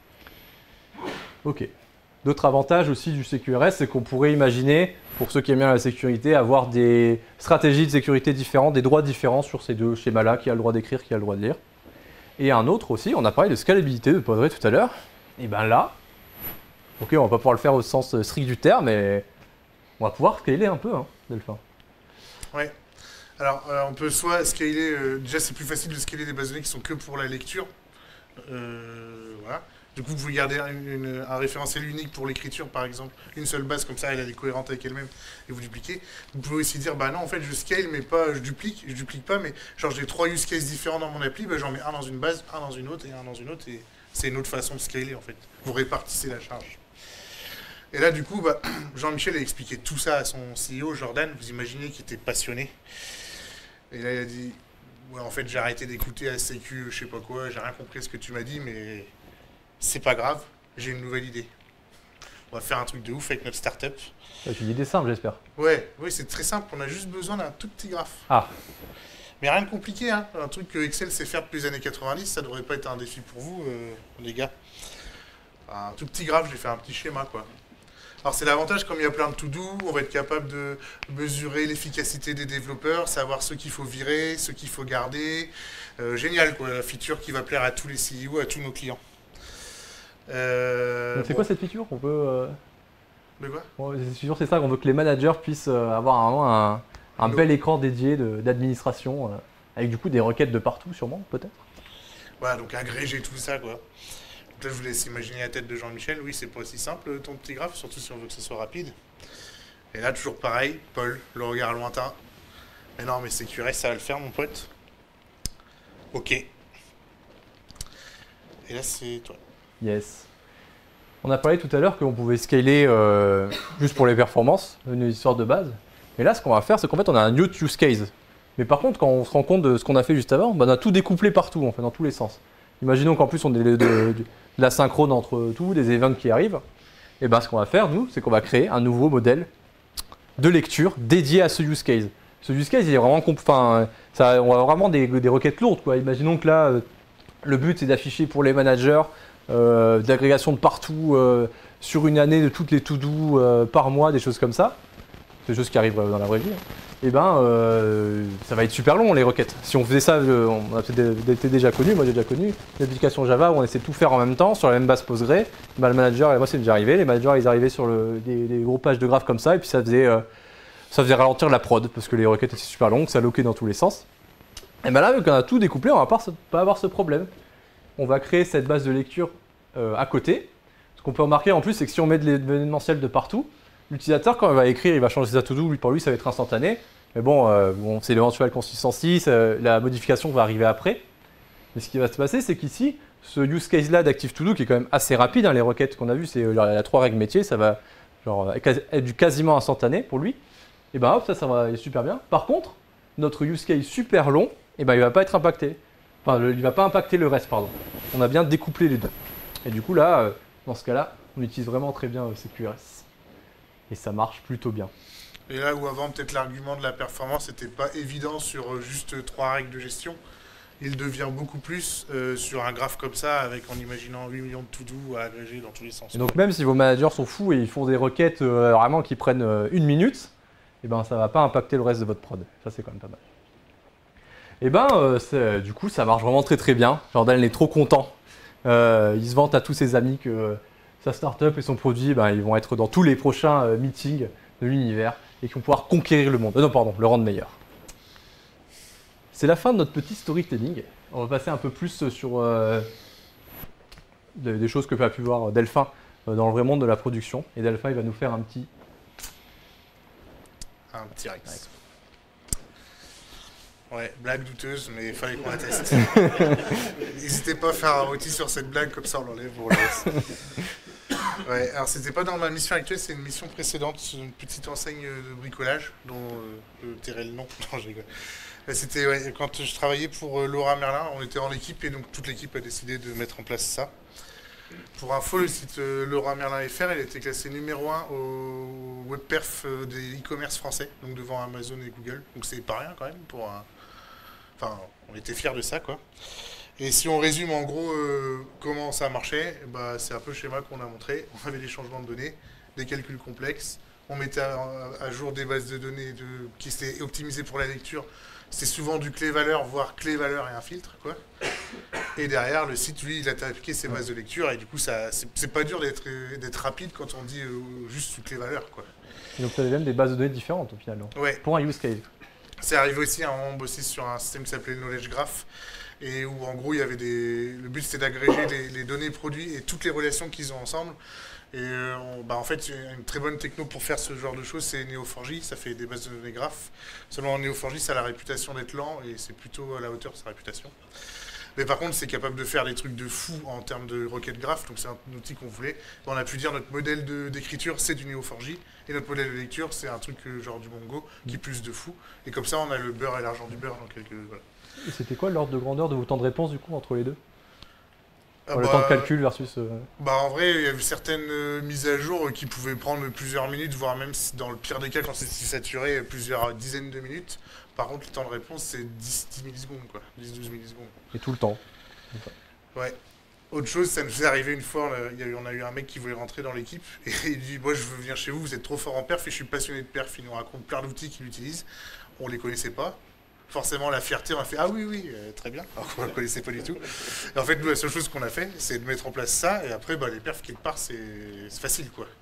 Speaker 1: Ok. D'autres avantages aussi du CQRS, c'est qu'on pourrait imaginer, pour ceux qui aiment bien la sécurité, avoir des stratégies de sécurité différentes, des droits différents sur ces deux schémas-là, qui a le droit d'écrire, qui a le droit de lire. Et un autre aussi, on a parlé de scalabilité de Postgre tout à l'heure. Et bien là, ok, on va pas pouvoir le faire au sens strict du terme, mais on va pouvoir scaler un peu, Delphin.
Speaker 2: Ouais. Alors, on peut soit scaler... déjà, c'est plus facile de scaler des bases de données qui sont que pour la lecture. Voilà. Du coup, vous gardez un référentiel unique pour l'écriture, par exemple. Une seule base, comme ça, elle est cohérente avec elle-même, et vous dupliquez. Vous pouvez aussi dire, non, en fait, je scale, mais pas, je duplique pas, mais genre, j'ai 3 use cases différents dans mon appli, j'en mets un dans une base, un dans une autre, et un dans une autre, et c'est une autre façon de scaler, en fait. Vous répartissez la charge. Et là, du coup, Jean-Michel a expliqué tout ça à son CEO, Jordan, vous imaginez qu'il était passionné. Et là, il a dit, ouais, en fait, j'ai arrêté d'écouter à sécu, je sais pas quoi, j'ai rien compris à ce que tu m'as dit, mais c'est pas grave, j'ai une nouvelle idée. On va faire un truc de ouf avec notre startup.
Speaker 1: C'est une idée simple, j'espère.
Speaker 2: Ouais, oui, c'est très simple, on a juste besoin d'un tout petit graphe.
Speaker 1: Ah.
Speaker 2: Mais rien de compliqué, hein. Un truc que Excel sait faire depuis les années 90, ça devrait pas être un défi pour vous, les gars. Un tout petit graphe, j'ai fait un petit schéma, quoi. Alors c'est l'avantage, comme il y a plein de to-do, on va être capable de mesurer l'efficacité des développeurs, savoir ce qu'il faut virer, ce qu'il faut garder. Génial, quoi, la feature qui va plaire à tous les CEO, à tous nos clients.
Speaker 1: Donc c'est quoi cette feature? On peut.
Speaker 2: De quoi?
Speaker 1: Cette feature, c'est ça qu'on veut que les managers puissent avoir un bel écran dédié d'administration, avec du coup des requêtes de partout, sûrement, peut-être.
Speaker 2: Voilà, donc agréger tout ça, quoi. Là, je vous laisse imaginer la tête de Jean-Michel. Oui, c'est pas aussi simple, ton petit graphe, surtout si on veut que ce soit rapide. Et là, toujours pareil, Paul, le regard lointain. Mais non, mais CQRS, ça va le faire, mon pote. Ok. Et là, c'est toi.
Speaker 1: Yes. On a parlé tout à l'heure qu'on pouvait scaler juste pour les performances, une histoire de base. Et là, ce qu'on va faire, c'est qu'en fait, on a un new use case. Mais par contre, quand on se rend compte de ce qu'on a fait juste avant, on a tout découplé partout, en fait, dans tous les sens. Imaginons qu'en plus, on ait de la synchrone entre tout, des events qui arrivent. Et ce qu'on va faire, nous, c'est qu'on va créer un nouveau modèle de lecture dédié à ce use case. Ce use case, il est vraiment, on a vraiment des requêtes lourdes, quoi. Imaginons que là, le but, c'est d'afficher pour les managers d'agrégation de partout sur une année de toutes les to-do par mois, des choses comme ça. C'est des choses qui arrivent dans la vraie vie. Et ça va être super long, les requêtes. Si on faisait ça, on a peut-être déjà connu, moi j'ai déjà connu, une application Java où on essaie de tout faire en même temps sur la même base Postgre. Le manager, et moi c'est déjà arrivé, les managers ils arrivaient sur des gros pages de graphes comme ça et puis ça faisait ralentir la prod parce que les requêtes étaient super longues, ça loquait dans tous les sens. Et là, vu qu'on a tout découplé, on va pas avoir ce problème. On va créer cette base de lecture à côté. Ce qu'on peut remarquer en plus, c'est que si on met de l'événementiel de partout, l'utilisateur, quand il va écrire, il va changer sa to-do, pour lui, ça va être instantané. Mais c'est l'éventuelle consistency, la modification va arriver après. Mais ce qui va se passer, c'est qu'ici, ce use case-là d'Active To Do, qui est quand même assez rapide, les requêtes qu'on a vues, c'est la 3 règles métiers, ça va être du quasiment instantané pour lui. Et hop, ça va aller super bien. Par contre, notre use case super long, il ne va pas être impacté. Enfin, il ne va pas impacter le reste, pardon. On a bien découplé les deux. Et du coup, là, dans ce cas-là, on utilise vraiment très bien CQRS. Et ça marche plutôt bien.
Speaker 2: Et là où avant, peut-être l'argument de la performance n'était pas évident sur juste 3 règles de gestion, il devient beaucoup plus sur un graphe comme ça, en imaginant 8 millions de to-do à agréger dans tous les sens.
Speaker 1: Et donc même si vos managers sont fous et ils font des requêtes vraiment qui prennent 1 minute, et ben ça va pas impacter le reste de votre prod. Ça c'est quand même pas mal. Et du coup ça marche vraiment très très bien. Jordan il est trop content. Il se vante à tous ses amis que sa startup et son produit, ils vont être dans tous les prochains meetings de l'univers et qu'ils vont pouvoir conquérir le monde. Non pardon, le rendre meilleur. C'est la fin de notre petit storytelling. On va passer un peu plus sur des choses que a pu voir Delphin dans le vrai monde de la production. Et Delphin, il va nous faire un petit
Speaker 2: Rex. Ouais, blague douteuse, mais il fallait qu'on la teste. N'hésitez pas à faire un rôti sur cette blague, comme ça on l'enlève, on laisse. Ouais, alors c'était pas dans ma mission actuelle, c'est une mission précédente, une petite enseigne de bricolage, dont tairai le nom. Non, je rigole. C'était quand je travaillais pour Laura Merlin, on était en équipe et donc toute l'équipe a décidé de mettre en place ça. Pour info, le site Laura Merlin FR, il a été classé numéro 1 au WebPerf des e-commerce français, donc devant Amazon et Google. Donc c'est pas rien quand même pour un... Enfin, on était fiers de ça, quoi. Et si on résume en gros comment ça marchait, c'est un peu le schéma qu'on a montré. On avait des changements de données, des calculs complexes, on mettait à jour des bases de données qui étaient optimisées pour la lecture. C'est souvent du clé-valeur, voire clé-valeur et un filtre, quoi. Et derrière, le site, lui, il a appliqué ses bases de lecture et du coup, c'est pas dur d'être rapide quand on dit juste du clé-valeur, quoi.
Speaker 1: Et donc, tu avais même des bases de données différentes au final,
Speaker 2: ouais.
Speaker 1: Pour un use case.
Speaker 2: C'est arrivé aussi, on bossait sur un système qui s'appelait Knowledge Graph et où en gros, il y avait le but c'était d'agréger les données produits et toutes les relations qu'ils ont ensemble. Et en fait, une très bonne techno pour faire ce genre de choses, c'est Neo4j, ça fait des bases de données graphes. Seulement Neo4j, ça a la réputation d'être lent et c'est plutôt à la hauteur de sa réputation. Mais par contre, c'est capable de faire des trucs de fou en termes de requête graph, donc c'est un outil qu'on voulait. On a pu dire notre modèle d'écriture, c'est du Neo4j, et notre modèle de lecture, c'est un truc genre du Mongo, qui est plus de fou. Et comme ça, on a le beurre et l'argent du beurre dans quelques... Voilà.
Speaker 1: Et c'était quoi l'ordre de grandeur de vos temps de réponse, du coup, entre les deux ? Le temps de calcul versus...
Speaker 2: en vrai, il y avait certaines mises à jour qui pouvaient prendre plusieurs minutes, voire même dans le pire des cas, quand c'était saturé, plusieurs dizaines de minutes. Par contre, le temps de réponse, c'est 10 millisecondes, quoi. 10-12 millisecondes.
Speaker 1: Et tout le temps.
Speaker 2: Ouais. Autre chose, ça nous est arrivé une fois, on a eu un mec qui voulait rentrer dans l'équipe, et il dit « Moi, je veux venir chez vous, vous êtes trop fort en perf, et je suis passionné de perf. » Il nous raconte plein d'outils qu'il utilise. On les connaissait pas. Forcément, la fierté, on a fait « Ah oui, très bien », alors qu'on ne le connaissait pas du tout. Et en fait, nous, la seule chose qu'on a fait, c'est de mettre en place ça, et après, les perfs, quelque part, c'est facile, quoi.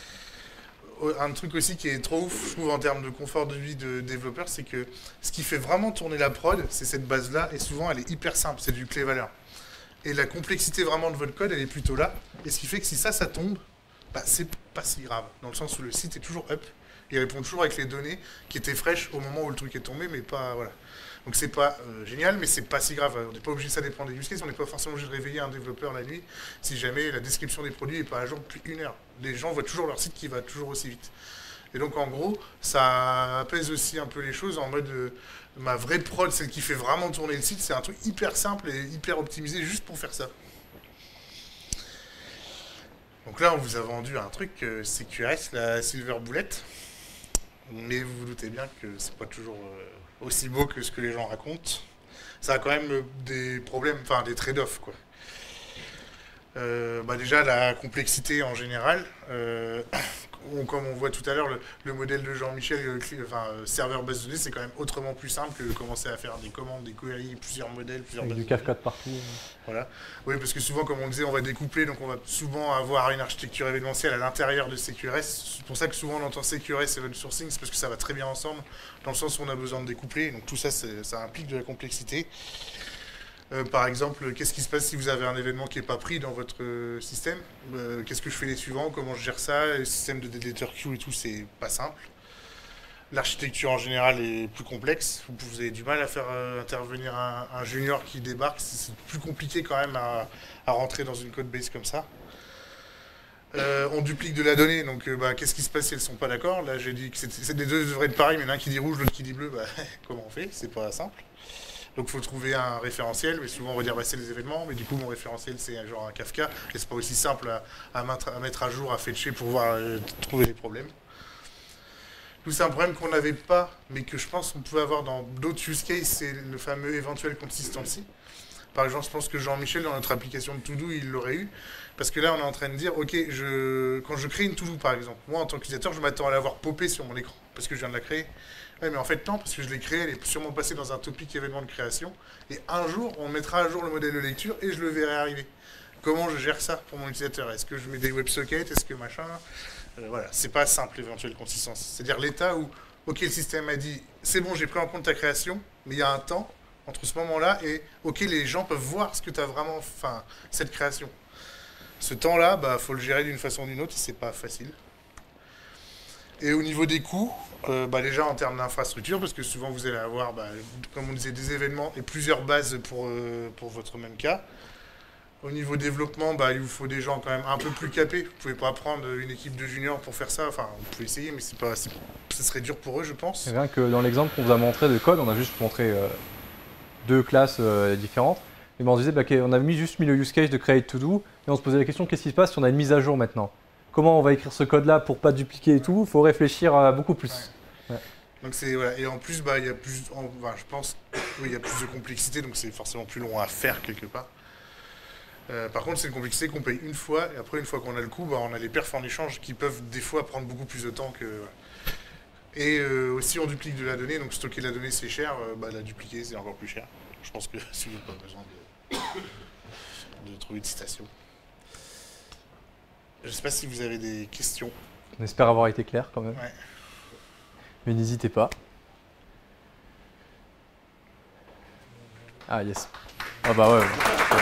Speaker 2: Un truc aussi qui est trop ouf, je trouve, en termes de confort de vie de développeur, c'est que ce qui fait vraiment tourner la prod, c'est cette base-là, et souvent, elle est hyper simple, c'est du clé-valeur. Et la complexité vraiment de votre code, elle est plutôt là, et ce qui fait que si ça tombe, c'est pas si grave, dans le sens où le site est toujours up, il répond toujours avec les données qui étaient fraîches au moment où le truc est tombé, mais pas... Voilà. Donc c'est pas génial, mais c'est pas si grave. On n'est pas obligé, ça dépend des use cases, on n'est pas forcément obligé de réveiller un développeur la nuit si jamais la description des produits n'est pas à jour depuis 1 heure. Les gens voient toujours leur site qui va toujours aussi vite. Et donc en gros, ça apaise aussi un peu les choses en mode ma vraie prod, celle qui fait vraiment tourner le site, c'est un truc hyper simple et hyper optimisé juste pour faire ça. Donc là, on vous a vendu un truc CQRS, la Silver Bullet. Mais vous vous doutez bien que c'est pas toujours aussi beau que ce que les gens racontent. Ça a quand même des problèmes, enfin des trade-offs, quoi. Déjà, la complexité en général. Comme on voit tout à l'heure, le modèle de Jean-Michel, serveur base de données, c'est quand même autrement plus simple que de commencer à faire des commandes, des queries, plusieurs modèles, plusieurs bases de données.
Speaker 1: Du Kafka de partout.
Speaker 2: Voilà. Oui, parce que souvent, comme on disait, on va découpler, donc on va souvent avoir une architecture événementielle à l'intérieur de CQRS. C'est pour ça que souvent on entend CQRS Event Sourcing, c'est parce que ça va très bien ensemble, dans le sens où on a besoin de découpler. Donc tout ça, ça implique de la complexité. Par exemple, qu'est-ce qui se passe si vous avez un événement qui n'est pas pris dans votre système? Qu'est-ce que je fais les suivants? Comment je gère ça? Le système de deleter queue et tout, c'est pas simple. L'architecture en général est plus complexe. Vous avez du mal à faire intervenir un junior qui débarque. C'est plus compliqué quand même à rentrer dans une code base comme ça. On duplique de la donnée, donc qu'est-ce qui se passe si elles ne sont pas d'accord? Là, j'ai dit que les deux devraient être pareils, mais l'un qui dit rouge, l'autre qui dit bleu. Comment on fait? C'est pas simple. Donc il faut trouver un référentiel, mais souvent on va dire c'est les événements, mais du coup mon référentiel c'est genre un Kafka, et c'est pas aussi simple à mettre à jour, à fetcher pour voir trouver les problèmes. Nous, c'est un problème qu'on n'avait pas, mais que je pense qu'on pouvait avoir dans d'autres use cases, c'est le fameux éventuel consistency. Par exemple, je pense que Jean-Michel, dans notre application de To-Do, il l'aurait eu. Parce que là, on est en train de dire, OK, quand je crée une To-Do, par exemple, moi, en tant qu'utilisateur, je m'attends à la voir popper sur mon écran, parce que je viens de la créer. Ouais, mais en fait, non, parce que je l'ai créée, elle est sûrement passée dans un topic événement de création. Et un jour, on mettra à jour le modèle de lecture et je le verrai arriver. Comment je gère ça pour mon utilisateur? Est-ce que je mets des WebSockets? Est-ce que machin? Voilà, c'est pas simple, l'éventuelle consistance. C'est-à-dire l'état où, OK, le système a dit, c'est bon, j'ai pris en compte ta création, mais il y a un temps entre ce moment-là et, OK, les gens peuvent voir ce que tu as vraiment, enfin, cette création. Ce temps-là, bah, faut le gérer d'une façon ou d'une autre, et c'est pas facile. Et au niveau des coûts, bah déjà en termes d'infrastructure, parce que souvent vous allez avoir, bah, comme on disait, des événements et plusieurs bases pour votre même cas. Au niveau développement, bah, il vous faut des gens quand même un peu plus capés. Vous ne pouvez pas prendre une équipe de juniors pour faire ça. Enfin, vous pouvez essayer, mais ce serait dur pour eux, je pense.
Speaker 1: Et rien que dans l'exemple qu'on vous a montré de code, on a juste montré deux classes différentes. Et ben on se disait, bah, on a juste mis le use case de create to do, et on se posait la question, qu'est-ce qui se passe si on a une mise à jour maintenant? Comment on va écrire ce code-là pour pas dupliquer et tout? Il faut réfléchir beaucoup plus.
Speaker 2: Ouais. Donc c'est voilà. Et en plus, bah, il y a plus, je pense, oui, il y a plus de complexité, donc c'est forcément plus long à faire quelque part. Par contre, c'est une complexité qu'on paye une fois, et après, une fois qu'on a le coup, bah, on a les perfs en échange qui peuvent des fois prendre beaucoup plus de temps que. Et aussi, on duplique de la donnée, donc stocker la donnée c'est cher, bah, la dupliquer c'est encore plus cher. Je pense que si vous n'avez pas besoin de trouver de citation. Je ne sais pas si vous avez des questions.
Speaker 1: On espère avoir été clair quand même.
Speaker 2: Ouais.
Speaker 1: Mais n'hésitez pas. Ah yes. Ah bah ouais.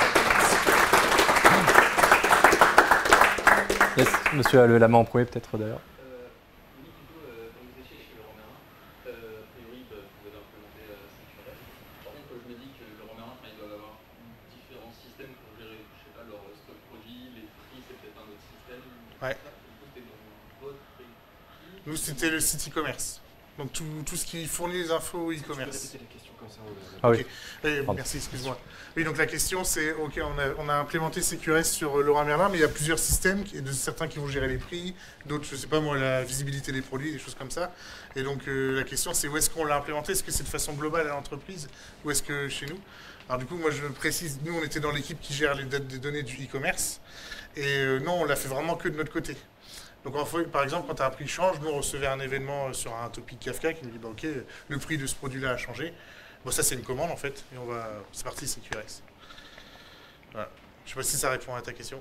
Speaker 1: Yes, monsieur a la main en premier peut-être d'ailleurs.
Speaker 3: Oui, plutôt, quand vous étiez chez le Romarin, a priori, vous avez implémenté CQRS. Par contre, je me dis que le Romarin, il doit avoir différents systèmes pour gérer, je sais pas, leur stock produit, les prix, c'est peut-être un autre système.
Speaker 2: Ouais.
Speaker 3: Du coup, c'était dans votre prix.
Speaker 2: Nous, c'était le site e-commerce. Donc tout ce qui fournit les infos e-commerce.
Speaker 4: Tu peux répéter la question comme ça.
Speaker 1: Ah oui.
Speaker 2: Merci, excuse-moi. Oui, donc la question c'est, ok, on a implémenté CQRS sur Leroy Merlin, mais il y a plusieurs systèmes, et de certains qui vont gérer les prix, d'autres, je sais pas moi, la visibilité des produits, des choses comme ça. Et donc la question c'est où est-ce qu'on l'a implémenté? Est-ce que c'est de façon globale à l'entreprise ou est-ce que chez nous? Alors du coup, moi je précise, nous on était dans l'équipe qui gère les données du e-commerce, et non, on l'a fait vraiment que de notre côté. Donc, par exemple, quand un prix change, nous on recevait un événement sur un topic Kafka qui nous dit bah, ok, le prix de ce produit-là a changé. Bon, ça c'est une commande en fait, et c'est parti CQRS. Voilà. Je sais pas si ça répond à ta question.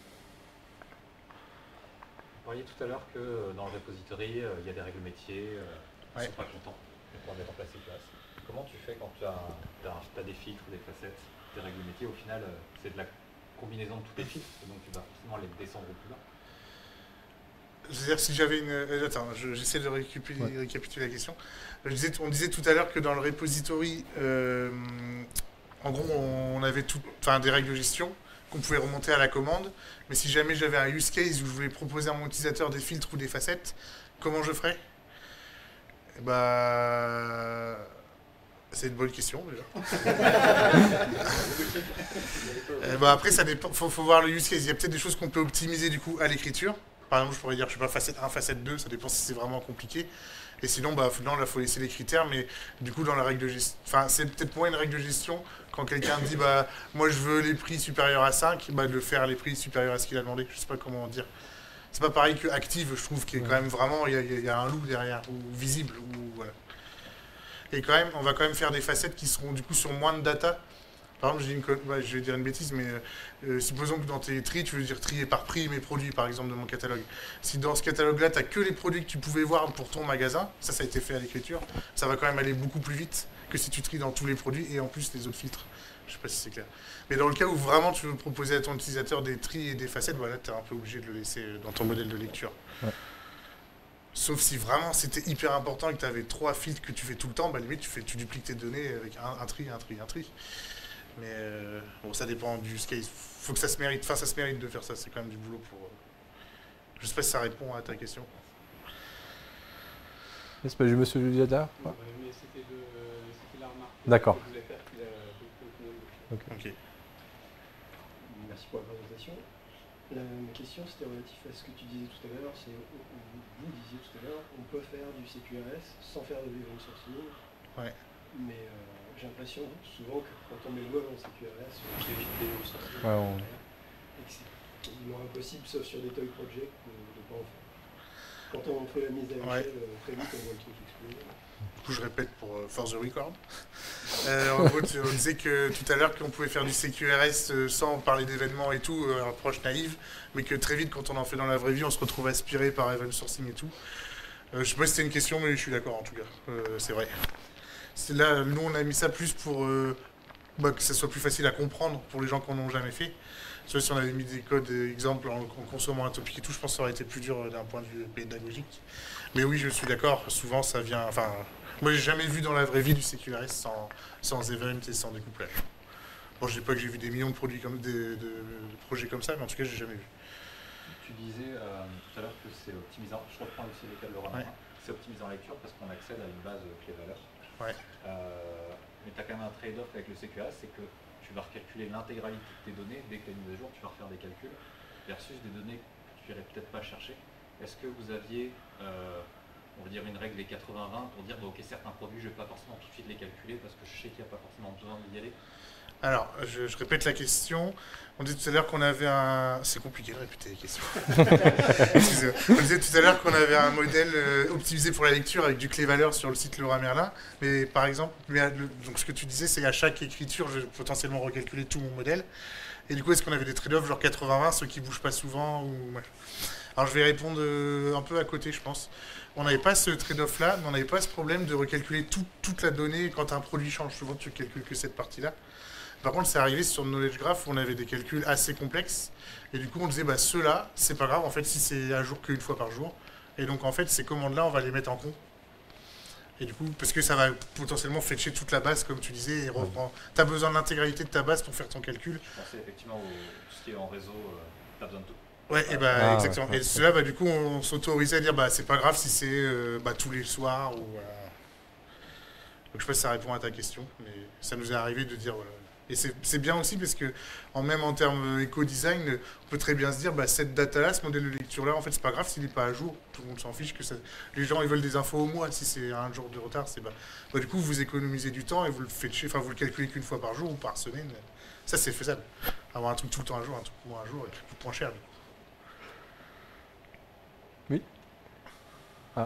Speaker 4: Vous parliez tout à l'heure que dans le repository, il y a des règles métiers, ils ne sont pas contents pour mettre en place ces classes. Comment tu fais quand tu as des filtres, des facettes, des règles métiers? Au final, c'est de la combinaison de tous les filtres, donc tu vas forcément les descendre au plus bas.
Speaker 2: C'est-à-dire si j'avais une... Attends, j'essaie de récapituler la question. On disait tout à l'heure que dans le repository, en gros, on avait des règles de gestion qu'on pouvait remonter à la commande. Mais si jamais j'avais un use case où je voulais proposer à mon utilisateur des filtres ou des facettes, comment je ferais? Bah... C'est une bonne question déjà. Bah, après, ça dépend. Faut voir le use case. Il y a peut-être des choses qu'on peut optimiser du coup à l'écriture. Par exemple, je pourrais dire, je sais pas, facette 1, facette 2, ça dépend si c'est vraiment compliqué. Et sinon, bah, non, là, il faut laisser les critères, mais du coup, dans la règle de gestion, enfin, c'est peut-être moins une règle de gestion, quand quelqu'un dit, bah, moi, je veux les prix supérieurs à 5, bah, de faire les prix supérieurs à ce qu'il a demandé. Je sais pas comment dire. C'est pas pareil que Active, je trouve, qui est quand même vraiment, il y a un loup derrière, ou visible, ou voilà. Et quand même, on va quand même faire des facettes qui seront, du coup, sur moins de data. Par exemple, je vais dire une bêtise, mais supposons que dans tes tris, tu veux dire trier par prix mes produits, par exemple, de mon catalogue. Si dans ce catalogue-là, tu n'as que les produits que tu pouvais voir pour ton magasin, ça a été fait à l'écriture, ça va quand même aller beaucoup plus vite que si tu tries dans tous les produits et en plus les autres filtres. Je ne sais pas si c'est clair. Mais dans le cas où vraiment tu veux proposer à ton utilisateur des tris et des facettes, voilà, tu es un peu obligé de le laisser dans ton modèle de lecture. Ouais. Sauf si vraiment c'était hyper important et que tu avais 3 filtres que tu fais tout le temps, bah limite tu dupliques tes données avec un tri. Mais bon, ça dépend du use case. Faut que ça se mérite. Enfin, ça se mérite de faire ça. C'est quand même du boulot pour. Je sais pas si ça répond à ta question.
Speaker 1: N'est-ce pas, monsieur Julia derrière?
Speaker 3: Mais c'était la remarque.
Speaker 1: D'accord.
Speaker 3: Okay.
Speaker 2: Ok.
Speaker 5: Merci pour la présentation. Ma question c'était relatif à ce que tu disais tout à l'heure, vous disiez tout à l'heure, on peut faire du CQRS sans faire de event sourcing.
Speaker 2: Ouais.
Speaker 5: Mais j'ai l'impression souvent que quand on met le web en CQRS, on évite des event sourcing.
Speaker 1: Ouais,
Speaker 5: Et que c'est quasiment impossible, sauf sur des toy projects, de ne pas en faire. Quand on fait la mise à l'échelle, très vite on voit le truc exploser.
Speaker 2: Du coup, je répète for the record. En gros, on disait que tout à l'heure qu'on pouvait faire du CQRS sans parler d'événements et tout, approche naïve, mais que très vite, quand on en fait dans la vraie vie, on se retrouve aspiré par event sourcing et tout. Je sais pas si c'était une question, mais je suis d'accord en tout cas. C'est vrai. Là, nous, on a mis ça plus pour que ça soit plus facile à comprendre pour les gens qui n'en ont jamais fait. Soit si on avait mis des codes exemples en consommant un topic et tout, je pense que ça aurait été plus dur d'un point de vue pédagogique. Mais oui, je suis d'accord. Souvent, ça vient. Enfin, moi, j'ai jamais vu dans la vraie vie du CQRS sans event et sans découplage. Bon, je dis pas que j'ai vu des millions de produits de projets comme ça, mais en tout cas, j'ai jamais vu.
Speaker 4: Tu disais tout à l'heure que c'est optimisant. Je reprends aussi les cas de Laurent.
Speaker 2: Ouais.
Speaker 4: C'est optimisant en lecture parce qu'on accède à une base clé-valeur.
Speaker 2: Ouais.
Speaker 4: Mais tu as quand même un trade-off avec le CQRS, c'est que tu vas recalculer l'intégralité de tes données. Dès que tu as une mise à jour, tu vas refaire des calculs versus des données que tu n'irais peut-être pas chercher. Est-ce que vous aviez, on va dire, une règle des 80-20 pour dire, ok, certains produits, je ne vais pas forcément tout de suite les calculer parce que je sais qu'il n'y a pas forcément besoin d'y aller?
Speaker 2: Alors, je répète la question. On disait tout à l'heure qu'on avait un... C'est compliqué de répéter les questions. Excusez-moi. On disait tout à l'heure qu'on avait un modèle optimisé pour la lecture avec du clé-valeur sur le site Leroy Merlin. Mais par exemple, donc ce que tu disais, c'est qu'à chaque écriture, je vais potentiellement recalculer tout mon modèle. Et du coup, est-ce qu'on avait des trade-offs genre 80-20, ceux qui ne bougent pas souvent ou... Alors, je vais répondre un peu à côté, je pense. On n'avait pas ce trade-off-là, mais on n'avait pas ce problème de recalculer toute la donnée quand un produit change. Souvent, tu ne calcules que cette partie-là. Par contre, c'est arrivé sur Knowledge Graph où on avait des calculs assez complexes. Et du coup, on disait, ceux-là, c'est pas grave, en fait, si c'est à jour qu'une fois par jour. Et donc, en fait, ces commandes-là, on va les mettre en compte. Et du coup, parce que ça va potentiellement fetcher toute la base, comme tu disais, et reprend. Tu as besoin de l'intégralité de ta base pour faire ton calcul.
Speaker 4: Je pensais effectivement tout ce qui est en réseau, tu as besoin de tout.
Speaker 2: Ouais, et exactement.
Speaker 1: Ouais.
Speaker 2: Et cela, du coup, on s'autorisait à dire, c'est pas grave si c'est tous les soirs. Ou, donc, je sais pas si ça répond à ta question, mais ça nous est arrivé de dire, voilà. Et c'est bien aussi parce que, même en termes éco-design, on peut très bien se dire, cette data-là, ce modèle de lecture-là, en fait, c'est pas grave s'il n'est pas à jour. Tout le monde s'en fiche. Les gens, ils veulent des infos au mois. Si c'est un jour de retard, c'est du coup, vous économisez du temps et vous vous le calculez qu'une fois par jour ou par semaine. Ça, c'est faisable. Avoir un truc tout le temps à jour, un truc moins à jour, et puis coûte moins cher. Du coup.
Speaker 1: Oui. Ah.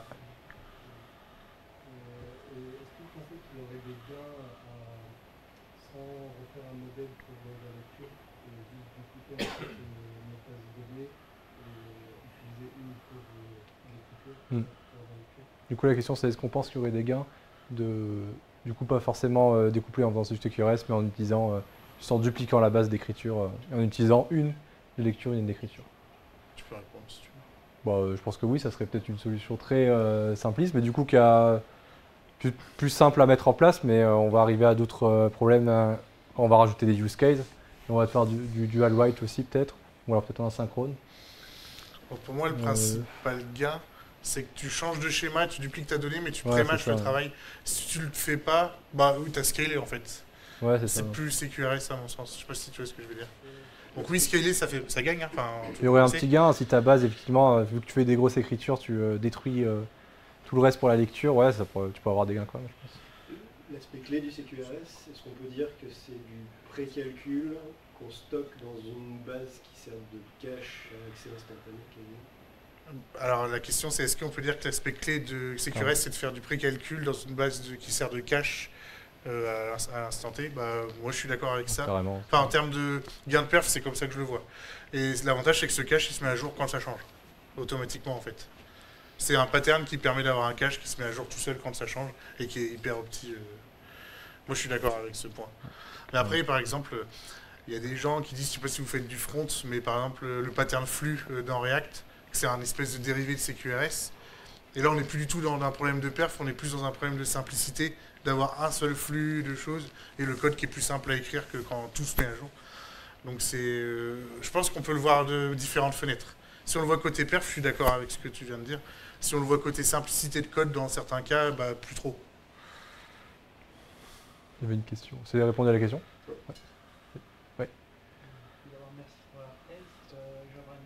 Speaker 5: Et est-ce que vous pensez qu'il y aurait des gains sans refaire un modèle pour la lecture, juste découper en fait une base de données et utiliser une pour l'écriture pour la lecture?
Speaker 1: Du coup, la question, c'est est-ce qu'on pense qu'il y aurait des gains du coup, pas forcément découpler en faisant juste QRS, mais en utilisant, juste en dupliquant la base d'écriture, et en utilisant une de lecture et une d'écriture.
Speaker 2: Tu peux répondre si tu veux.
Speaker 1: Je pense que oui, ça serait peut-être une solution très simpliste, mais du coup, qui a plus simple à mettre en place, mais on va arriver à d'autres problèmes. On va rajouter des use cases, et on va faire du dual write aussi, peut-être, ou alors peut-être en asynchrone.
Speaker 2: Bon, pour moi, le principal gain, c'est que tu changes de schéma, tu dupliques ta donnée, mais tu
Speaker 1: Ouais,
Speaker 2: pré-matches
Speaker 1: c'est ça,
Speaker 2: le travail. Si tu le fais pas, oui, tu as scalé en fait.
Speaker 1: Ouais, c'est ça.
Speaker 2: C'est plus CQRS à mon sens. Je sais pas si tu vois ce que je veux dire. Donc oui, scaler, ça gagne. Hein. Enfin,
Speaker 1: Il y aurait un petit gain si ta base, effectivement, vu que tu fais des grosses écritures, tu détruis tout le reste pour la lecture. Ouais, tu peux avoir des gains quand même, je pense.
Speaker 5: L'aspect clé du CQRS, est-ce qu'on peut dire que c'est du pré-calcul qu'on stocke dans une base qui sert de cache à accès instantané quasi?
Speaker 2: Alors la question c'est est-ce qu'on peut dire que l'aspect clé de CQRS c'est de faire du pré-calcul dans une base qui sert de cache à l'instant T? Moi je suis d'accord avec ça.
Speaker 1: Carrément.
Speaker 2: Enfin en termes de gain de perf c'est comme ça que je le vois. Et l'avantage c'est que ce cache il se met à jour quand ça change. Automatiquement en fait. C'est un pattern qui permet d'avoir un cache qui se met à jour tout seul quand ça change et qui est hyper opti. Moi je suis d'accord avec ce point. Mais après par exemple il y a des gens qui disent, je sais pas si vous faites du front, mais par exemple le pattern flux dans React, c'est un espèce de dérivé de CQRS. Et là, on n'est plus du tout dans un problème de perf, on est plus dans un problème de simplicité, d'avoir un seul flux de choses et le code qui est plus simple à écrire que quand tout se met à jour. Donc je pense qu'on peut le voir de différentes fenêtres. Si on le voit côté perf, je suis d'accord avec ce que tu viens de dire. Si on le voit côté simplicité de code, dans certains cas, plus trop.
Speaker 1: Il y avait une question. C'est répondre à la question?
Speaker 6: D'abord, merci pour la thèse. J'aimerais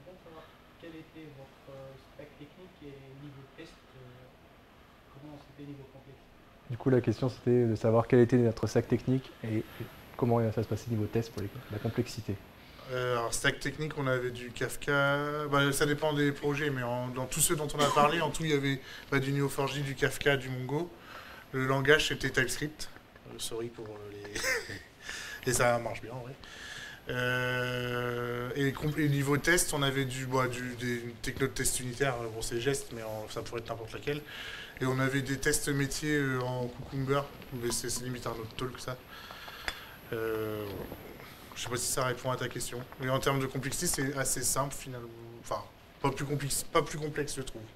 Speaker 5: était votre stack technique et niveau test, comment c'était niveau complexité?
Speaker 1: Du coup, la question c'était de savoir quel était notre stack technique et comment ça se passait niveau test pour la complexité.
Speaker 2: Alors, stack technique, on avait du Kafka. Bah, ça dépend des projets, mais dans tous ceux dont on a parlé, en tout, il y avait du Neo4j, du Kafka, du Mongo. Le langage, c'était TypeScript. Sorry pour les. Et ça marche bien, en vrai. Et niveau test, on avait des techno de test unitaire. Bon, c'est Jest, mais ça pourrait être n'importe laquelle. Et on avait des tests métiers en Cucumber. Mais c'est limite un autre talk, ça. Je sais pas si ça répond à ta question. Mais en termes de complexité, c'est assez simple finalement. Enfin, pas plus complexe, je trouve.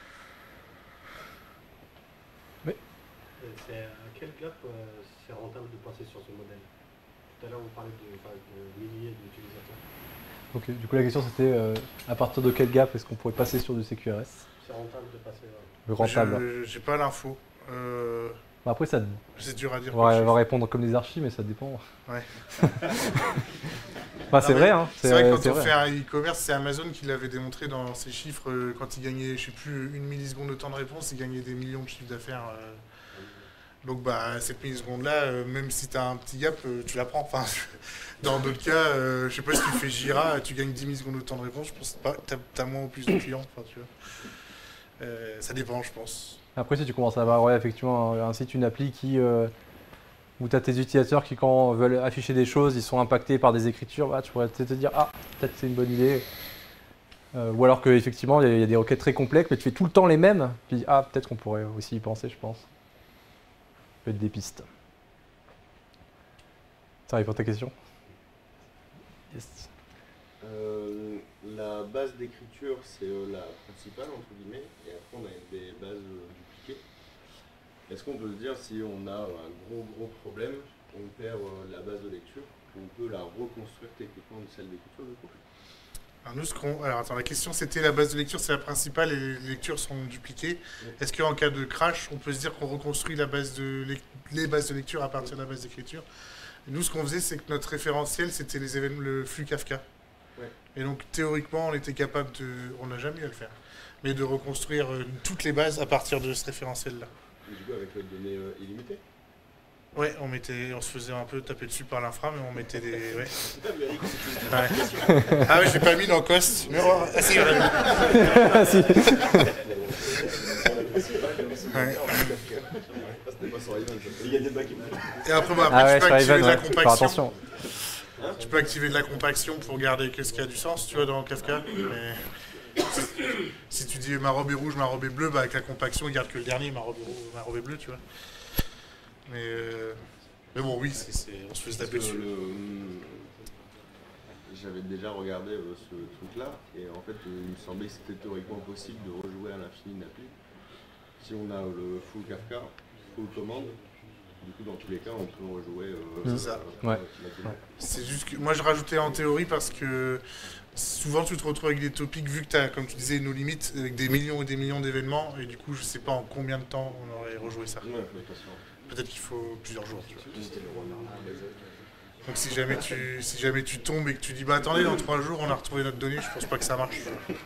Speaker 1: Oui.
Speaker 6: C'est à quel gap c'est rentable de passer sur ce modèle? Tout à l'heure, vous parlez de milliers d'utilisateurs.
Speaker 1: Ok, du coup la question c'était à partir de quel gap est-ce qu'on pourrait passer sur du CQRS?
Speaker 6: C'est rentable de passer.
Speaker 1: Le rentable.
Speaker 2: J'ai pas l'info.
Speaker 1: Bah, après ça,
Speaker 2: C'est dur à dire.
Speaker 1: on va répondre comme des archis, mais ça dépend.
Speaker 2: Ouais.
Speaker 1: Bah, c'est
Speaker 2: Non,
Speaker 1: vrai,
Speaker 2: mais
Speaker 1: hein.
Speaker 2: C'est vrai que quand
Speaker 1: c'est
Speaker 2: on
Speaker 1: vrai.
Speaker 2: fait un e-commerce, c'est Amazon qui l'avait démontré dans ses chiffres. Quand il gagnait, je sais plus, 1 milliseconde de temps de réponse, il gagnait des millions de chiffres d'affaires. Donc bah, cette milliseconde-là, même si tu as un petit gap, tu la prends. Enfin, dans d'autres cas, je sais pas si tu fais Jira, tu gagnes 10 millisecondes de temps de réponse, je pense pas, tu as moins ou plus de clients. Enfin, tu vois. Ça dépend, je pense.
Speaker 1: Après, si tu commences à avoir effectivement un site, une appli où tu as tes utilisateurs qui, quand veulent afficher des choses, ils sont impactés par des écritures, bah, tu pourrais peut-être te dire, ah, peut-être c'est une bonne idée. Ou alors qu'effectivement, il y a des requêtes très complexes, mais tu fais tout le temps les mêmes, puis ah, peut-être qu'on pourrait aussi y penser, je pense. Ça peut être des pistes. Ça répond à ta question? Yes.
Speaker 7: La base d'écriture, c'est la principale, entre guillemets, et après on a des bases dupliquées. Est-ce qu'on peut se dire, si on a un gros problème, on perd la base de lecture, on peut la reconstruire techniquement de celle d'écriture du coup?
Speaker 2: Alors attends, la question c'était la base de lecture, c'est la principale et les lectures sont dupliquées. Est-ce qu'en cas de crash, on peut se dire qu'on reconstruit les bases de lecture à partir de la base d'écriture? Nous, ce qu'on faisait, c'est que notre référentiel, c'était le flux Kafka.
Speaker 7: Ouais.
Speaker 2: Et donc, théoriquement, on était capable on n'a jamais eu à le faire, mais de reconstruire toutes les bases à partir de ce référentiel-là.
Speaker 7: Et du coup, avec les données illimitées?
Speaker 2: Ouais, on se faisait un peu taper dessus par l'infra, mais on mettait des... Ouais.
Speaker 7: C'est pas bien,
Speaker 2: Ouais. Ah ouais, je l'ai pas mis dans Cost. Mais ah, si, vraiment.
Speaker 1: Ah, si.
Speaker 2: Ouais.
Speaker 7: C'était pas sur Ivan. Il y a des bacs qui me
Speaker 2: Et après,
Speaker 1: Ah ouais,
Speaker 2: tu peux
Speaker 1: sur
Speaker 2: activer
Speaker 1: Ivan,
Speaker 2: de la
Speaker 1: ouais. Faut faire
Speaker 2: compaction.
Speaker 1: attention.
Speaker 2: Tu peux activer de la compaction pour garder que ce qui a du sens, tu vois, dans Kafka. Mais si tu dis ma robe est rouge, ma robe est bleue, bah avec la compaction, il garde que le dernier, ma robe est bleue, tu vois. Mais bon, oui, on se fait se taper dessus.
Speaker 7: J'avais déjà regardé ce truc-là, et en fait, il me semblait que c'était théoriquement possible de rejouer à l'infini une appli. Si on a le full Kafka, full commande, du coup, dans tous les cas, on peut rejouer.
Speaker 2: C'est ça.
Speaker 1: Ouais.
Speaker 2: C'est juste que moi, je rajoutais en théorie parce que souvent, tu te retrouves avec des topics, vu que tu as, comme tu disais, nos limites, avec des millions et des millions d'événements, et du coup, je sais pas en combien de temps on aurait rejoué ça.
Speaker 7: Ouais, de toute façon.
Speaker 2: Peut-être qu'il faut plusieurs jours. Tu vois. Donc si jamais tu tombes et que tu dis bah attendez, dans 3 jours on a retrouvé notre donnée, je pense pas que ça marche.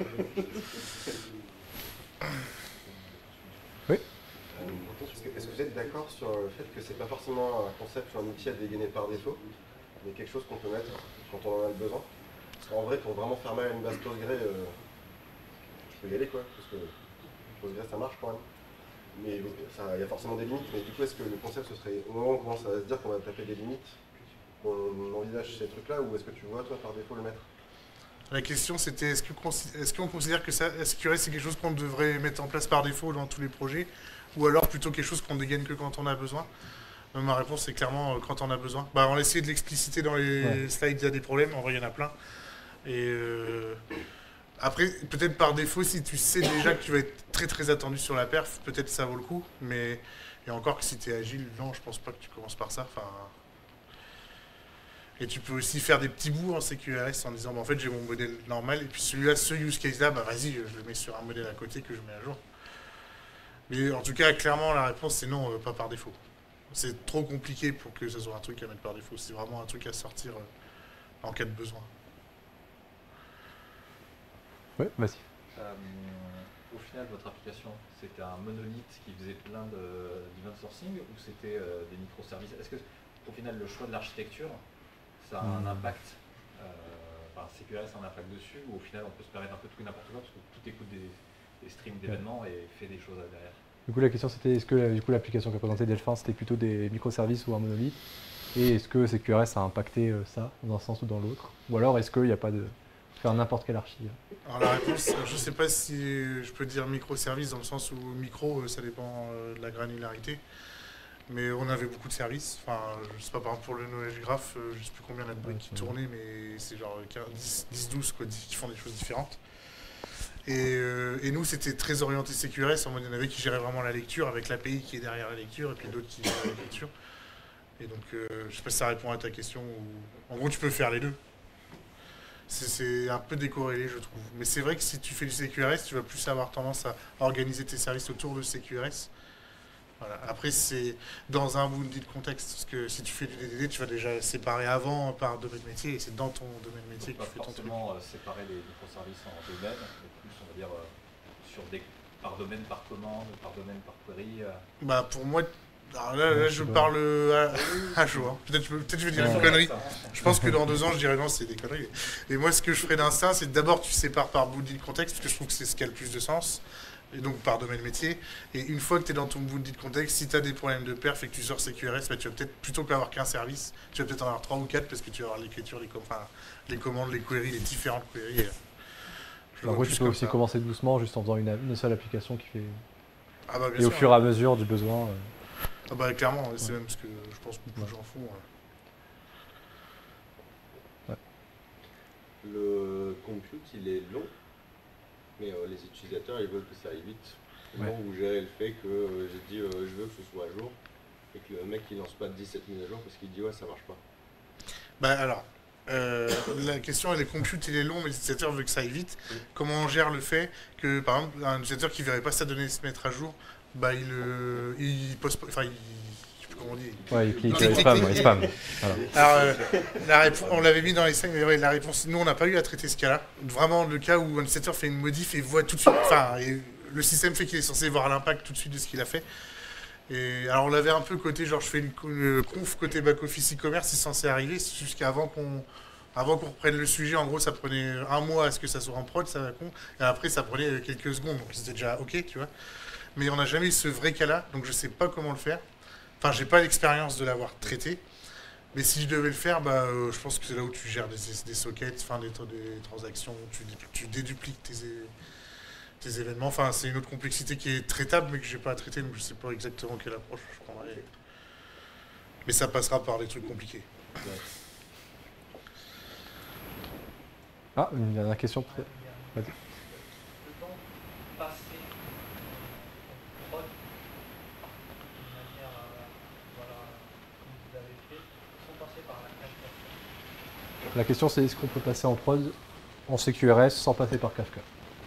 Speaker 1: Oui.
Speaker 8: Est-ce que vous êtes d'accord sur le fait que c'est pas forcément un concept ou un outil à dégainer par défaut, mais quelque chose qu'on peut mettre quand on en a le besoin? Parce qu'en vrai, pour vraiment faire mal à une base Postgre, je peux y aller quoi, parce que Postgre ça marche quand même. Mais il y a forcément des limites, mais du coup, est-ce que le concept, ce serait au moment où on commence à se dire qu'on va taper des limites, qu'on envisage ces trucs-là, ou est-ce que tu vois, toi, par défaut, le mettre?
Speaker 2: La question c'était est-ce qu'on considère que SQRS c'est quelque chose qu'on devrait mettre en place par défaut dans tous les projets, ou alors plutôt quelque chose qu'on dégaine que quand on a besoin? Ma réponse c'est clairement quand on a besoin. Bah, on a essayé de l'expliciter dans les slides, il y a des problèmes, en vrai il y en a plein. Et après, peut-être par défaut, si tu sais déjà que tu vas être très très attendu sur la perf, peut-être ça vaut le coup, mais et encore que si tu es agile, non, je pense pas que tu commences par ça. Enfin... Et tu peux aussi faire des petits bouts en CQRS en disant bah, en fait j'ai mon modèle normal et puis celui-là, ce use case là, bah vas-y, je le mets sur un modèle à côté que je mets à jour. Mais en tout cas, clairement, la réponse c'est non, pas par défaut. C'est trop compliqué pour que ce soit un truc à mettre par défaut. C'est vraiment un truc à sortir en cas de besoin.
Speaker 1: Ouais, vas-y.
Speaker 4: Au final, votre application, c'était un monolithe qui faisait plein d'event sourcing ou c'était des microservices? Est-ce que, au final, le choix de l'architecture, ça a un impact, CQRS a un impact dessus, ou au final, on peut se permettre un peu tout et n'importe quoi parce que tout écoute des streams d'événements et fait des choses derrière?
Speaker 1: Du coup, la question c'était est-ce que l'application qu'a présentée Delphin c'était plutôt des microservices ou un monolithe? Et est-ce que CQRS a impacté ça dans un sens ou dans l'autre? Ou alors est-ce qu'il n'y a pas de faire n'importe quelle archi?
Speaker 2: Alors la réponse, je ne sais pas si je peux dire microservice dans le sens où micro, ça dépend de la granularité. Mais on avait beaucoup de services. Enfin, je sais pas, par exemple pour le Knowledge Graph, je ne sais plus combien il y a de briques qui tournaient, mais c'est genre 10-12 quoi, qui font des choses différentes. Et nous, c'était très orienté CQRS, en mode il y en avait qui géraient vraiment la lecture avec l'API qui est derrière la lecture et puis d'autres qui gèrent la lecture. Et donc, je sais pas si ça répond à ta question. En gros, tu peux faire les deux. C'est un peu décorrélé, je trouve. Mais c'est vrai que si tu fais du CQRS, tu vas plus avoir tendance à organiser tes services autour de CQRS. Voilà. Après, c'est dans un wounded contexte. Parce que si tu fais du DDD, tu vas déjà séparer avant par domaine métier. Et c'est dans ton domaine métier que tu fais ton truc.
Speaker 4: Pas forcément séparer les microservices en domaines, mais plus, on va dire, par domaine, par commande, par domaine, par query.
Speaker 2: Bah, pour moi... Alors là je parle à chaud. Hein. Peut-être que je vais dire une connerie. Je pense que dans 2 ans, je dirais non, c'est des conneries. Et moi, ce que je ferais d'instinct, c'est d'abord tu sépares par wounded context, parce que je trouve que c'est ce qui a le plus de sens. Et donc par domaine métier. Et une fois que tu es dans ton wounded context, si tu as des problèmes de perf et que tu sors CQRS, bah, tu vas peut-être, plutôt qu'avoir qu'un service, tu vas peut-être en avoir 3 ou 4 parce que tu vas avoir l'écriture, les commandes, les queries, les différentes queries.
Speaker 1: En gros, tu peux aussi commencer doucement, juste en faisant une seule application qui fait.
Speaker 2: Ah bah, bien
Speaker 1: et
Speaker 2: sûr,
Speaker 1: au fur et à mesure du besoin.
Speaker 2: Ah bah clairement, c'est même ce que je pense que beaucoup de gens font.
Speaker 1: Ouais.
Speaker 7: Le compute, il est long, mais les utilisateurs, ils veulent que ça aille vite. Comment vous gérez le fait que j'ai dit je veux que ce soit à jour, et que le mec il lance pas 17 000 à jour parce qu'il dit ouais ça marche pas?
Speaker 2: Bah alors, la question elle est compute, il est long, mais l'utilisateur veut que ça aille vite. Comment on gère le fait que par exemple un utilisateur qui ne verrait pas sa donnée se mettre à jour, bah il pose pas, enfin je sais plus comment on dit.
Speaker 1: Ouais, il clique, il spam. Voilà.
Speaker 2: Alors on l'avait mis dans les 5, mais ouais, la réponse, nous on n'a pas eu à traiter ce cas-là. Vraiment le cas où un utilisateur fait une modif et voit tout de suite, enfin le système fait qu'il est censé voir l'impact tout de suite de ce qu'il a fait. Et alors on l'avait un peu côté genre je fais une conf côté back-office e-commerce, c'est censé arriver jusqu'avant qu'on reprenne le sujet. En gros ça prenait 1 mois à ce que ça soit en prod, ça va con, et après ça prenait quelques secondes, donc c'était déjà ok tu vois. Mais on n'a jamais eu ce vrai cas-là, donc je sais pas comment le faire. Enfin j'ai pas l'expérience de l'avoir traité, mais si je devais le faire, bah, je pense que c'est là où tu gères des sockets, enfin des transactions, tu dédupliques tes événements. Enfin, c'est une autre complexité qui est traitable, mais que je n'ai pas à traiter, donc je ne sais pas exactement quelle approche je prendrais. Mais ça passera par des trucs compliqués.
Speaker 1: Ah, une dernière question. Vas-y.
Speaker 3: Le temps passé en prod, d'une manière, voilà, comme vous l'avez fait, sans passer par la Kafka.
Speaker 1: La question c'est est-ce qu'on peut passer en prod en CQRS sans passer par Kafka?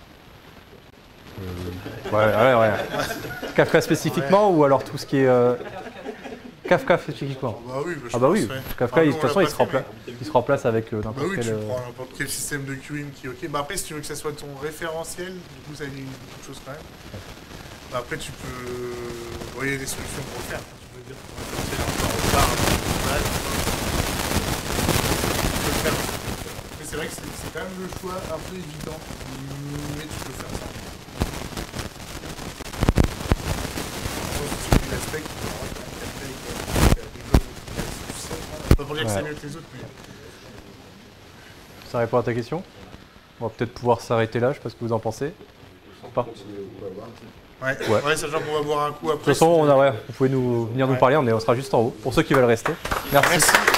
Speaker 1: Ouais. Kafka spécifiquement ou alors tout ce qui est Kafka spécifiquement?
Speaker 2: Bah oui,
Speaker 1: ah bah oui,
Speaker 2: ouais.
Speaker 1: Kafka de toute façon il se remplace avec n'importe
Speaker 2: bah oui,
Speaker 1: quel.
Speaker 2: Tu prends n'importe quel système de queuing qui est ok. Bah après si tu veux que ça soit ton référentiel, du coup ça dit beaucoup de choses quand même. Bah après tu peux. Il y a des solutions pour le faire. Tu peux dire que ton référentiel est encore en retard, tu peux le faire. Mais c'est vrai que c'est quand même le choix un peu évident. Mais tu peux faire ça. Pas pour dire que c'est mieux que les autres, mais...
Speaker 1: Ça répond à ta question? On va peut-être pouvoir s'arrêter là, je sais pas ce que vous en pensez. Pas.
Speaker 2: Ouais, sachant qu'on va boire un coup après.
Speaker 1: De toute façon, vous pouvez venir nous parler, on sera juste en haut, pour ceux qui veulent rester. Merci.